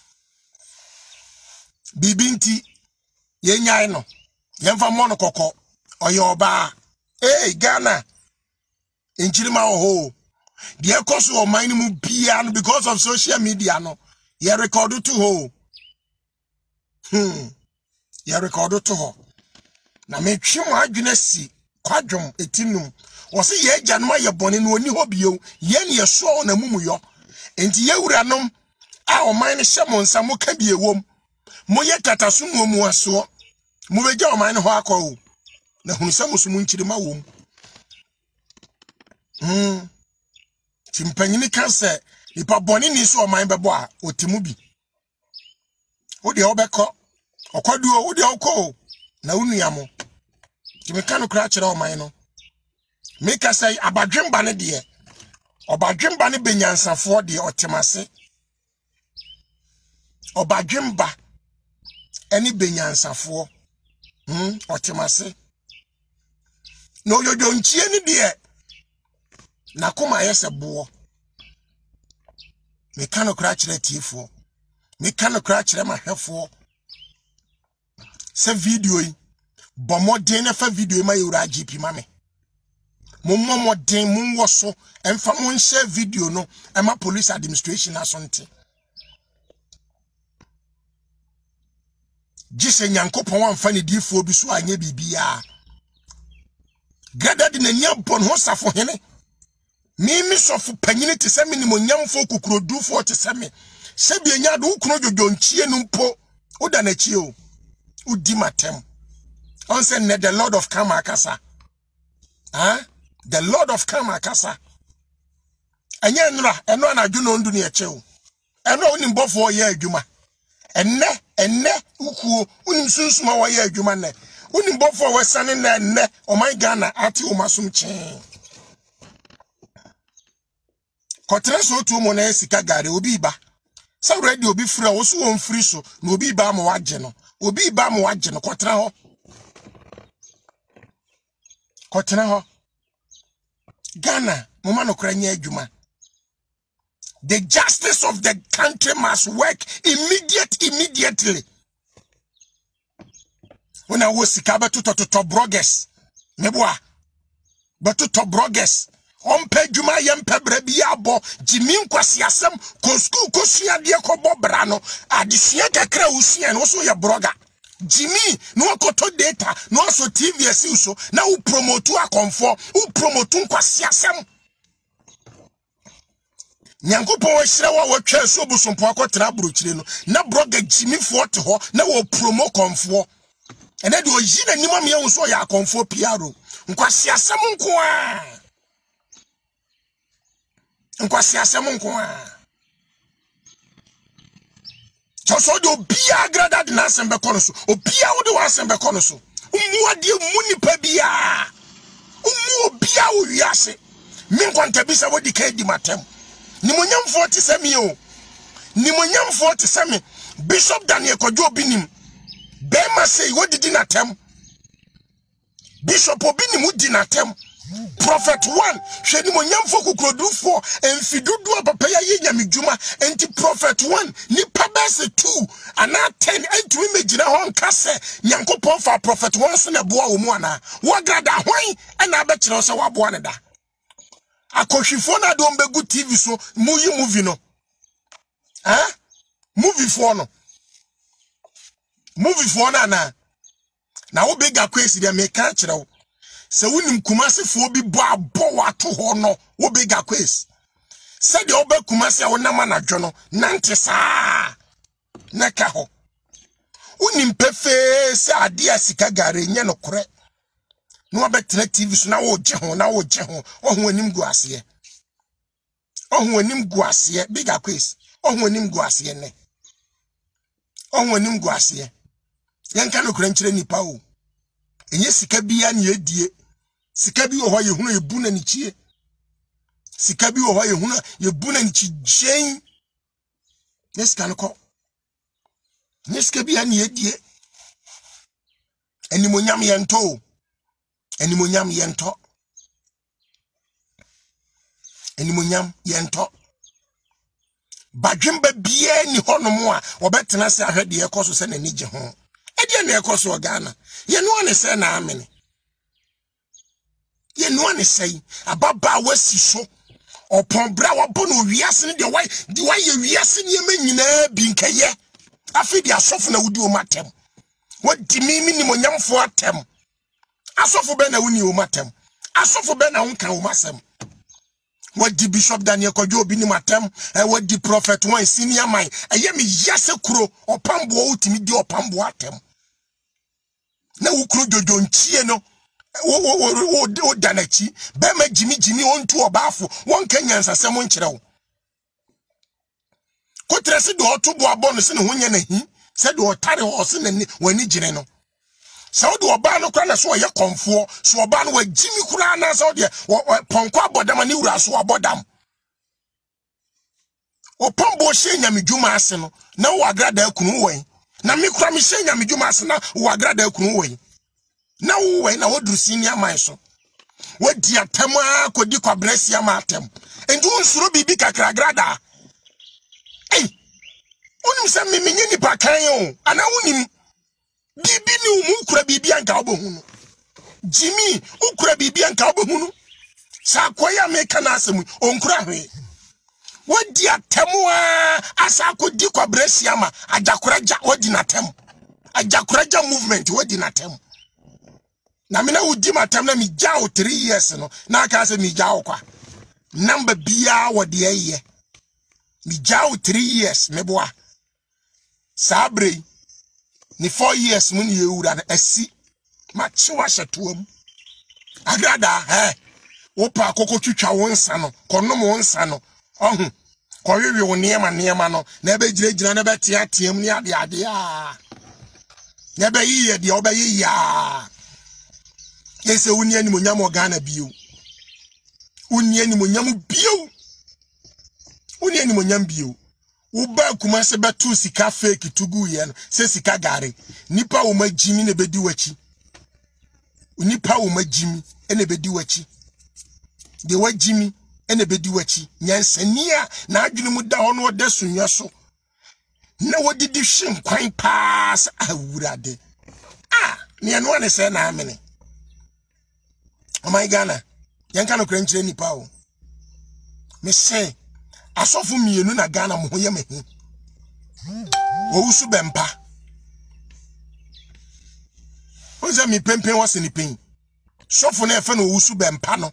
bibinti ye nyai no yemfa mono kokko oye oba eh Ghana enchirima oho de koso o man mu bia no because of social media no ye record to ho hmm ye record to ho na me twim adwene si kwadwom etinum wo se ye agya no ye bone no oni ho bio ye ne ye so na mumuyo enti ye wuranom a o man ne hyemo nsa mo ka bie wom mo ye tataso mu mu aso mo begya o man ne ho akọ na hunu samusumu nchirima wom hmm timpanyini kan se ipa boni ni so o man bebo a otimu bi wo de obekọ okoduo wo de okọ na unuamo timeka no kra kire o man no meka say abadwemba ne de obadwemba ne benyansafo de otemase obadwemba eni benyansafo hmm otemase no yojo nchie ni de na koma yese bo meka no kra kire tiefo meka no kra kire mahwefo se video yi Bomoden efa video ma yura G P mame. Mummo moden mumwo so emfa mon share video no ema police administration asonte. Jise Nyankopon amfa ne difo bi so anye bibia. Gada di na nya bon ho safo hene. Mimi sofu panyini te se minimo nyamfo kukurodufo te se me. Se bi nya do kuno jojonchie no mpo oda na chie o. Udi matem. On say the Lord of Kamakasa. Huh? The Lord of Kamakasa. Anya nra eno na adwuno ndu ne eche o. Eno oni mbofo ye adwuma. Enne enne ukuo oni sunsuma wo ye adwuma ne. Oni mbofo wesane na enne o my Ghana ati o masum chen. Kotre so tu mo na esika gare obi ba. Sa ready obi free wo so won free so na obi ba mo wagye no. Obi ba mo wagye no kotre ho. Kotre ho. Ghana mama no kra nya adwuma. The justice of the country must work immediate immediately. When I was sikaba to to to broggers. Meboa. But to to broggers. On pe juma yem pe brebia bo jimi nkwasi asem ko school ko sua de ko bobra no adesua kakra usua no so ye broga jimi no akoto data no so T V S so na u promote akonfo u promote nkwasi asem Nyankopon wa hire wa watwa so busumpo akotra brochire no na broga jimi forty ho na wo promo konfo ene de oyi na nima me hu so ya akonfo piaro nkwasi asem nko a nkwasi asem nko a so do bia grada de na sembe kono so obia wo de wa sembe kono so umu ade mu nipa bia umu obia wo wiase min kwanta bi se wo di ka di matem ni monyamfo te semi o ni monyamfo te semi Bishop Daniel Kojo binim be ma say wo didi na tem Bishop obi ni mu di na tem Prophet one hwe ni monyamfo kukurodufo enfidudu apapa ya ye nyamedwuma enti Prophet one ni pabese two ana ten enti we megina ho nka se Nyankopon fa Prophet one se na boa wo mu ana wo grada hwan ana ba kire so wa boa ne da akohwifo na do mbegu T V so muyi movie no eh movie for no movie for na na na wo bega kwesi de meka kire wo se wonim kumase fo bi bo abo wato ho no wo bega kwesi se de oba kumase a wonama na dwo no nante saa neka ho wonim pefe se ade asika gare nye no kore no abetre T V so na wo je ho na wo je ho ohun anim gu ase ohun anim gu ase bega kwesi ohun anim gu ase ne ohun anim gu ase yanka no kure nkyere nipa o enye sika bia ne edie sika bi wo ho ye hunu ebu na nichie sika bi wo ho ye hunu ye bu na nichi jen neska no ko neska bia ne edie enimonyam ye nto enimonyam ye nto enimonyam ye nto badwemba bia ni honomo a obetena se ahwede ye koso se na nige ho ede na ekoso Ghana ye no ne se na amene ye no ne sei ababa wasi so opon bra wabo no wiase ne de wai de wai ye wiase ne ma nyina bi nkaye afi de asofo na wudi o matem wodi mimi ni monyamfo atem asofo be na wuni o matem asofo be na wonka o masem wodi Bishop Daniel Kojo bi ni matem e wodi Prophet one senior man eye me yase kuro opambo utimi di opambo atem na wukuro jojo nchie no wo wo wo danachi be ma jimi jimi ontu obafo won kanyansa sem nkyere wo kotre se do otobo abon se ne honye na hi se do otare ho se ne wani gire no se do oba no kra na so ye konfo so oba no wa jimi kura na so de ponko abodam ni wura so abodam opambo hye nyamedwuma ase no na wo agrada akunu wen na me kura me hye nyamedwuma ase na wo agrada akunu wen na wo wen na wo duru senior man so wodi atem a kodi kwabnasi ama atem endu nsuro bibi kakra agrada eh unim se me menye nipa kan yo ana unim bibi ni umu ukura bibi anka obohunu Jimmy ukura bibi anka obohunu sa koya meka na asemu onkura hwe wodi atemwa asa kodi kwa bresiama ajakuraja wodi na tem ajakuraja movement wodi na tem na mina wodi matem na mi jaw three years no na aka se mi jaw kwa number bia wodi eye mi jaw three years meboa sabre ni four years mun ye wura na asi ma chiwa shetuam agrada he wopa akoko twitwa wonsa no konom wonsa no ohun koyewe wo niema niema no na ebe gire gire na ebe tia tiam ni ade ade a na ebe yiye de obe yiya ese wuni ani monyam ogana bio wuni ani monyam bio wuni ani monyam bio uba kuma se betu sika fake tugu ye no se sika gare nipa wo magimi na bedi wachi nipa wo magimi ene bedi wachi de wajimi ene bedi wachi nyansania na adwene mu da hono oda sunwa so na wodidi hwe nkwan pass awurade ah ne no ne se na amene oh my Ghana yanka no kra nkyere nipa o me se asofu mienu na Ghana mo hoye mahi wo usu bempa oza mi pempen wase ni pen sofu na efe no usu bempa no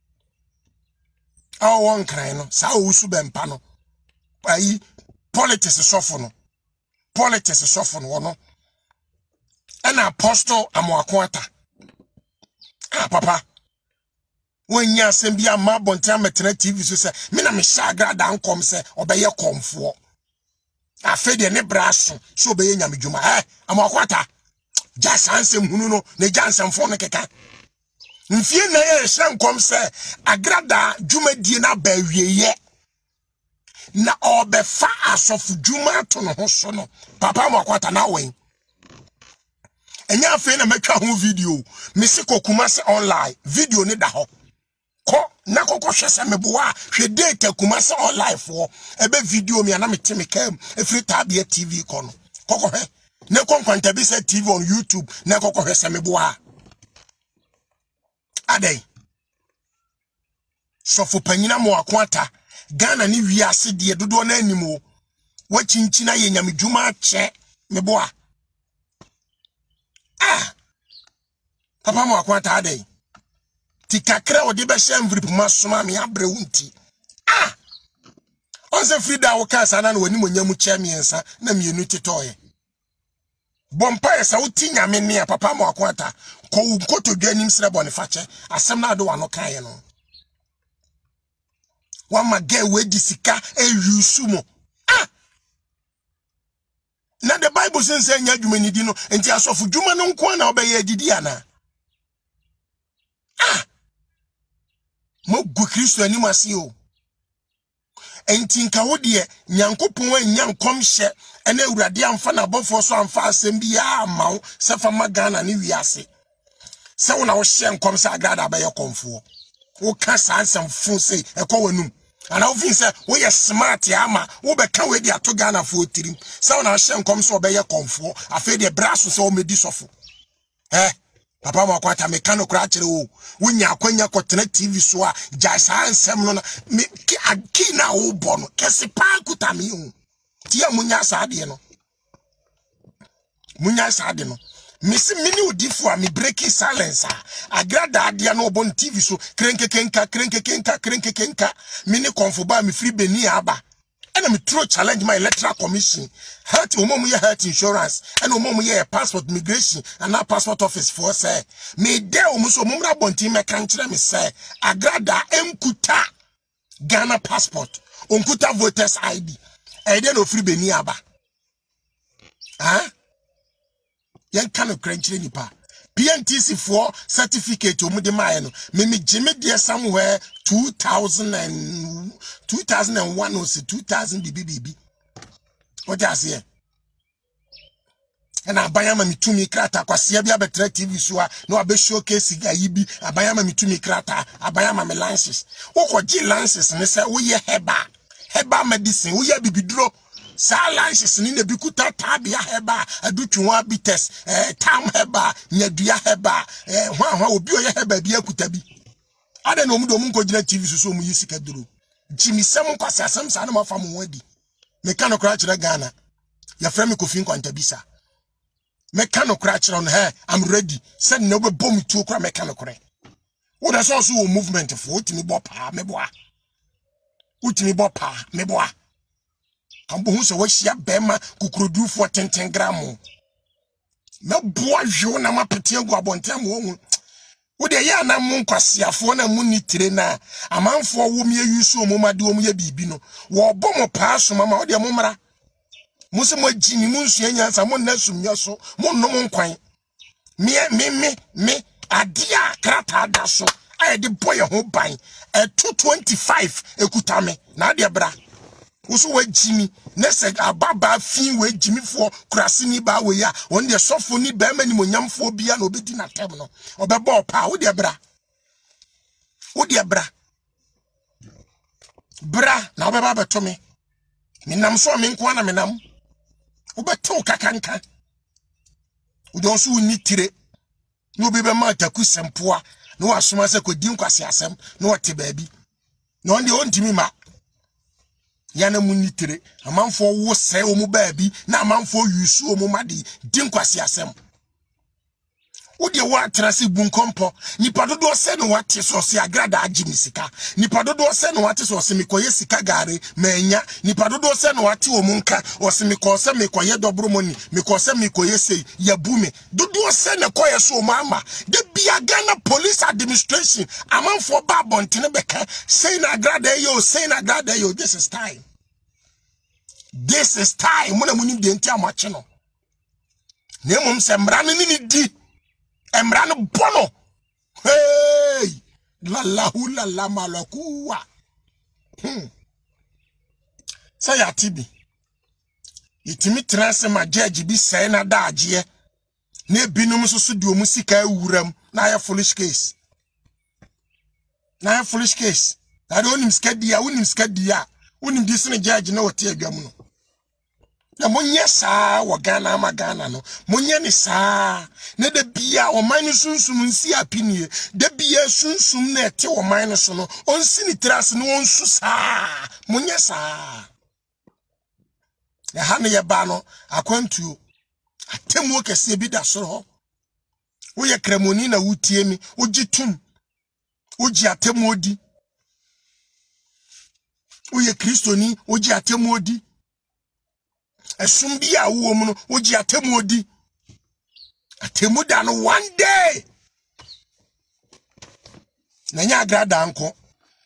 awo won kran no sa usu bempa no ayi politics sofu no politics sofu no no ana apostle amwakwata ah papa wonya asem ama bonta metena T V so se me na me shagra dan kom se obeye komfo afa de ne braso so obeye nyamedwuma eh amakwata ja sansem hunu no ne jansemfo no keka mfie na ye hye kom se agrada dwumadie na ba wieye na obefa asofu dwuma to no ho so no papa amakwata na wen enya afa na metwa ho video misiko Kumasi online video ni da ho ko na kokko hwese meboa hwe data Kumasi online for ebe video mi ana metime kam efri tabia T V kono kokko he ne konkwanta bi se T V on YouTube na kokko hwese meboa adai sofo panyina mo akwata Ghana ni wiase de dodo na animo wachinchina ye nyamedwuma che meboa ah papa mo akwata adai tikakra odi be shem vrip masoma me abre wunti ah onse frida wo kasa na wani monyamu chemiensa na mienu titoye bompa esa uti nyame ne papa mo akwata ko nkoto dwanim sre bonifache asem na ado wano kan ye no wama ge we disika eyusu mo ah na the Bible says say nya dwuma ni di no enti asofu dwuma no nko na obeye didi ana ah mo gu Kristo ani mase o enti nka wo de nyankopon anya nkom hye ene awurade amfa na bofo so amfa asem bia amawo se fa magana ni wiase se wona wo hye nkom se agrada abaye komfo wo ka sansam fu se ekọ wanum ana wo fin se wo ye smart ya ama wo be ka we di ato Ghana fo tirim se wona hye nkom se obaye komfo afa de braso se o medi sofo eh papa mo kwata me kanu kra kire wo wonya akwanya kotena T V so a jasa ansem no na me ki na wo bono kese pa kuta me hu tia munya saade no munya saade no misi mini odifo a me breaking silence a agrada ade no obon T V so krenkekenka krenkekenka krenkekenka mini konfoba me free beni aba and me throw challenge my electoral commission health omom ye health insurance and omom ye passport migration and na passport office for say me de omuso omomra bonti me kan kire me say agrada enkuta Ghana passport onkuta voters I D e de no free beni aba ah yan kan krenchire nipa P N T C for certificate omu de my no me me jime de somewhere two thousand and two thousand one or two thousand B B B. What does here? And abayama mi tumi krata kwa siabia betre T V so no abe showcase ga yibi abayama mi tumi krata abayama me lances. Wo ko ji lances ne se wo ye heba heba medicine wo ye bibiduro Silences ni ne bikuta tabia heba adutwa bites eh tam heba nyadua heba eh hwa hwa obi oye heba bia kutabi ade no mu do mu nkogina T V so mu yisika duro jimi sem kwase asem sa na mafa mu wadi meka no kra kire Ghana ya frame Kofi Nkwantabisa meka no kra kire on he I'm ready said no be bom tu kra meka no kra wo da so so movement fo otimi bo pa meboa otimi bo pa meboa Kambo hu se wa hia bema kukurudu for ten gram me boa hwo na mapete agu abonten mo hu wo de ya na mu nkwasiafo na mu ni tire na amanfo wo me yusu omomade wo mu ya bibi no wo bom pa so mama wo de mo mra mo se mo jini mu nsu anyansa mo na sumnya so mo no mo nkwan me me me me adia krata da so ai de boy ho ban e two twenty-five ekutame na de bra Usu we Jimmy, nese ababa fin we Jimmy for krasini ba we ya on the sofo ni ba mani monyam fo bia na obedi na tem no obebo pa wo de bra wo de bra bra na obeba beto me menam so me nko na menam obeto kakanka wo don so ni tire no be be ma taku sempoa no asoma se kodi nkwase asem no wote baabi no on de ontimi ma yana munitire amanfo wo se omu baabi na amanfo yusu omu madi dinkwasi asem wo de wa trase bunkompo nipa dodo se no wate so se agrada agimisika nipa dodo se no wate so se mikoye sika gare manya nipa dodo se no wate omu nka o se mikose mikoye dobromoni mikose mikoye sei yabume dodo se ne koye so mama de bia Ghana police administration amanfo ba bontene beka say na agrada yo say na agrada yo this is time this is time mona muni de ntia mache no nemum se mrane ni di emrane bono hey la la hula la malakuwa hmm say atibi itimi trase ma judge bi say na daagye na binum so so di omusika awuram na ya foolish case na ya foolish case na do onim skadia onim skadia onim disne judge na wote adwam no na monye saa wo Ghana ma Ghana no monye ni saa na de bia o man sunsum nsi apinie de bia sunsum na ete o man so no onsi ni tras no onsu saa monye saa ya ha ne ye ba no akwantuo atemu kese bi da soro ho wo ye kremoni na wutie mi ogitum ogi atemu odi wo ye kristoni ogi atemu odi esumbi a wo mu no ogi atemu odi atemu da no one day na nya agrada anko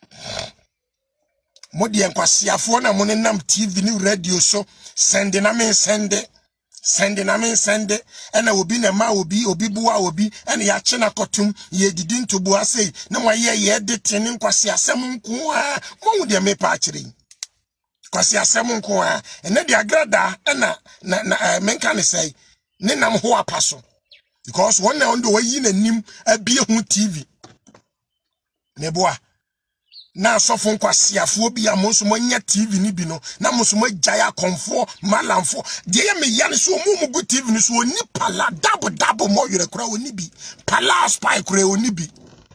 modi enkwasiafo na mo nam T V ni radio so sende na me sende sende na me sende ena obi na ma obi obi buwa obi ena ya che na kotum ye didi ntobu asei na waye ye de tene nkwasiasem nko a mo de me pa akire kwasi asem nko a ene de agrada ena na na menka ne sei ne nam ho apaso because one na ndo wayi na nim abie hu T V ne boa na sofo nkwasiafo bi amonso monya T V ni bi no na monso magya konfo malamfo de ye me yane so mu mu gu T V ni so oni pala double double mo yere kura oni bi pala spy kura oni bi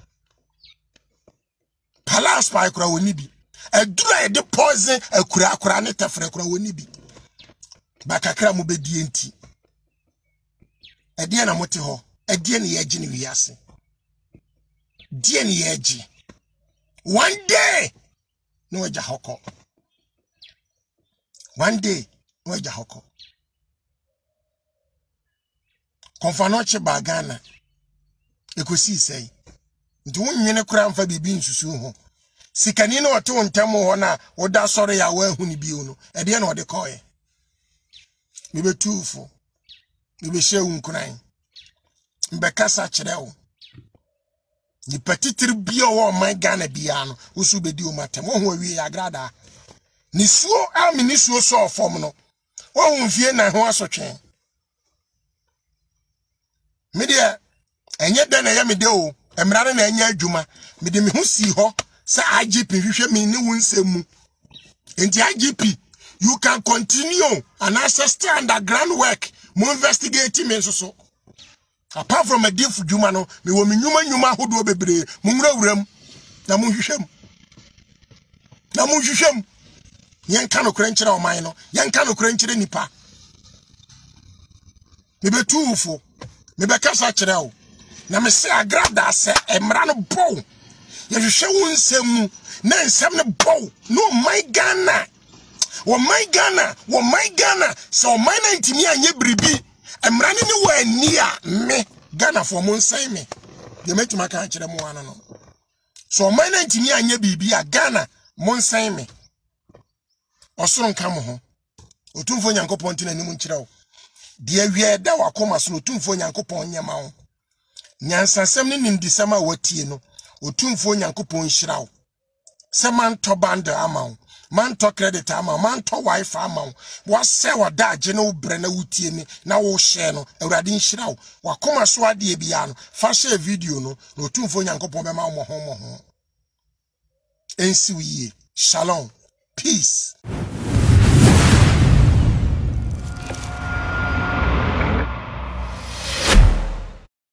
pala spy kura oni bi edura e de poison akura akura ne tefre kura oni bi bakakra mu bedie nti edie na mote ho edie ne ye gi ne wiase die ne ye gi one day no waja hoko one day no waja hoko konfano che ba Ghana ekosi sei nti wonwene kura mfa bibi nsusu ho sikani no wote wontamo ho na woda sore ya wa hu ni bi no e de na wode koye mi betufo mi be shewu nkunan mbekasa kirewo ni petitri bia wo man Ghana bia no usu bedi o matem wo ho awie agrada ni suo ami ni suo so fom no wo hu fie na ho asotwe me de enye de na ya me de o emrare na enya adwuma me de me ho si ho sa I G P hwehwe me ni wonsem mu enti I G P you can continue and access underground work. Mo investigate me so. Apart from a diff jumano, me wo me nyuma nyuma hodo bebre, mo nwura wuram na mo hwehwem. Na mo hwehwem. Yen ka no krenchira o man no, yen ka no krenchira nipa. Me be tuufo, me be kasa kire o. Na me se agrada se emra no bow. Ye hwehwe wo nsem na nsem no bow. No my Ghana. Wo my Ghana, wo my Ghana. So my na ntimi anye bribi. Emra ni ni wo ani a me Ghana for mo nsan me. Ye metima ka kire mo wana no. So my na ntimi anye bibi a Ghana mo nsan me. Osoro nka mo ho. Otumfo Nyankopon ntina ni mu nkire wo. De awie da wakoma so otumfo Nyankopon nyema wo. Nyansasem ni nimdisem a watie no otumfo Nyankopon hyira wo. Se man to band ama wo, man to credit ama wo, man to wife ama wo. Wa se wada age no bre na wutie ni na wo share no awurade nhyira wo. Wakoma so ade bia no fa share video no na otumfo Nyankopon be ma wo ho mo ho. Ensi wiye. Shalom. Peace.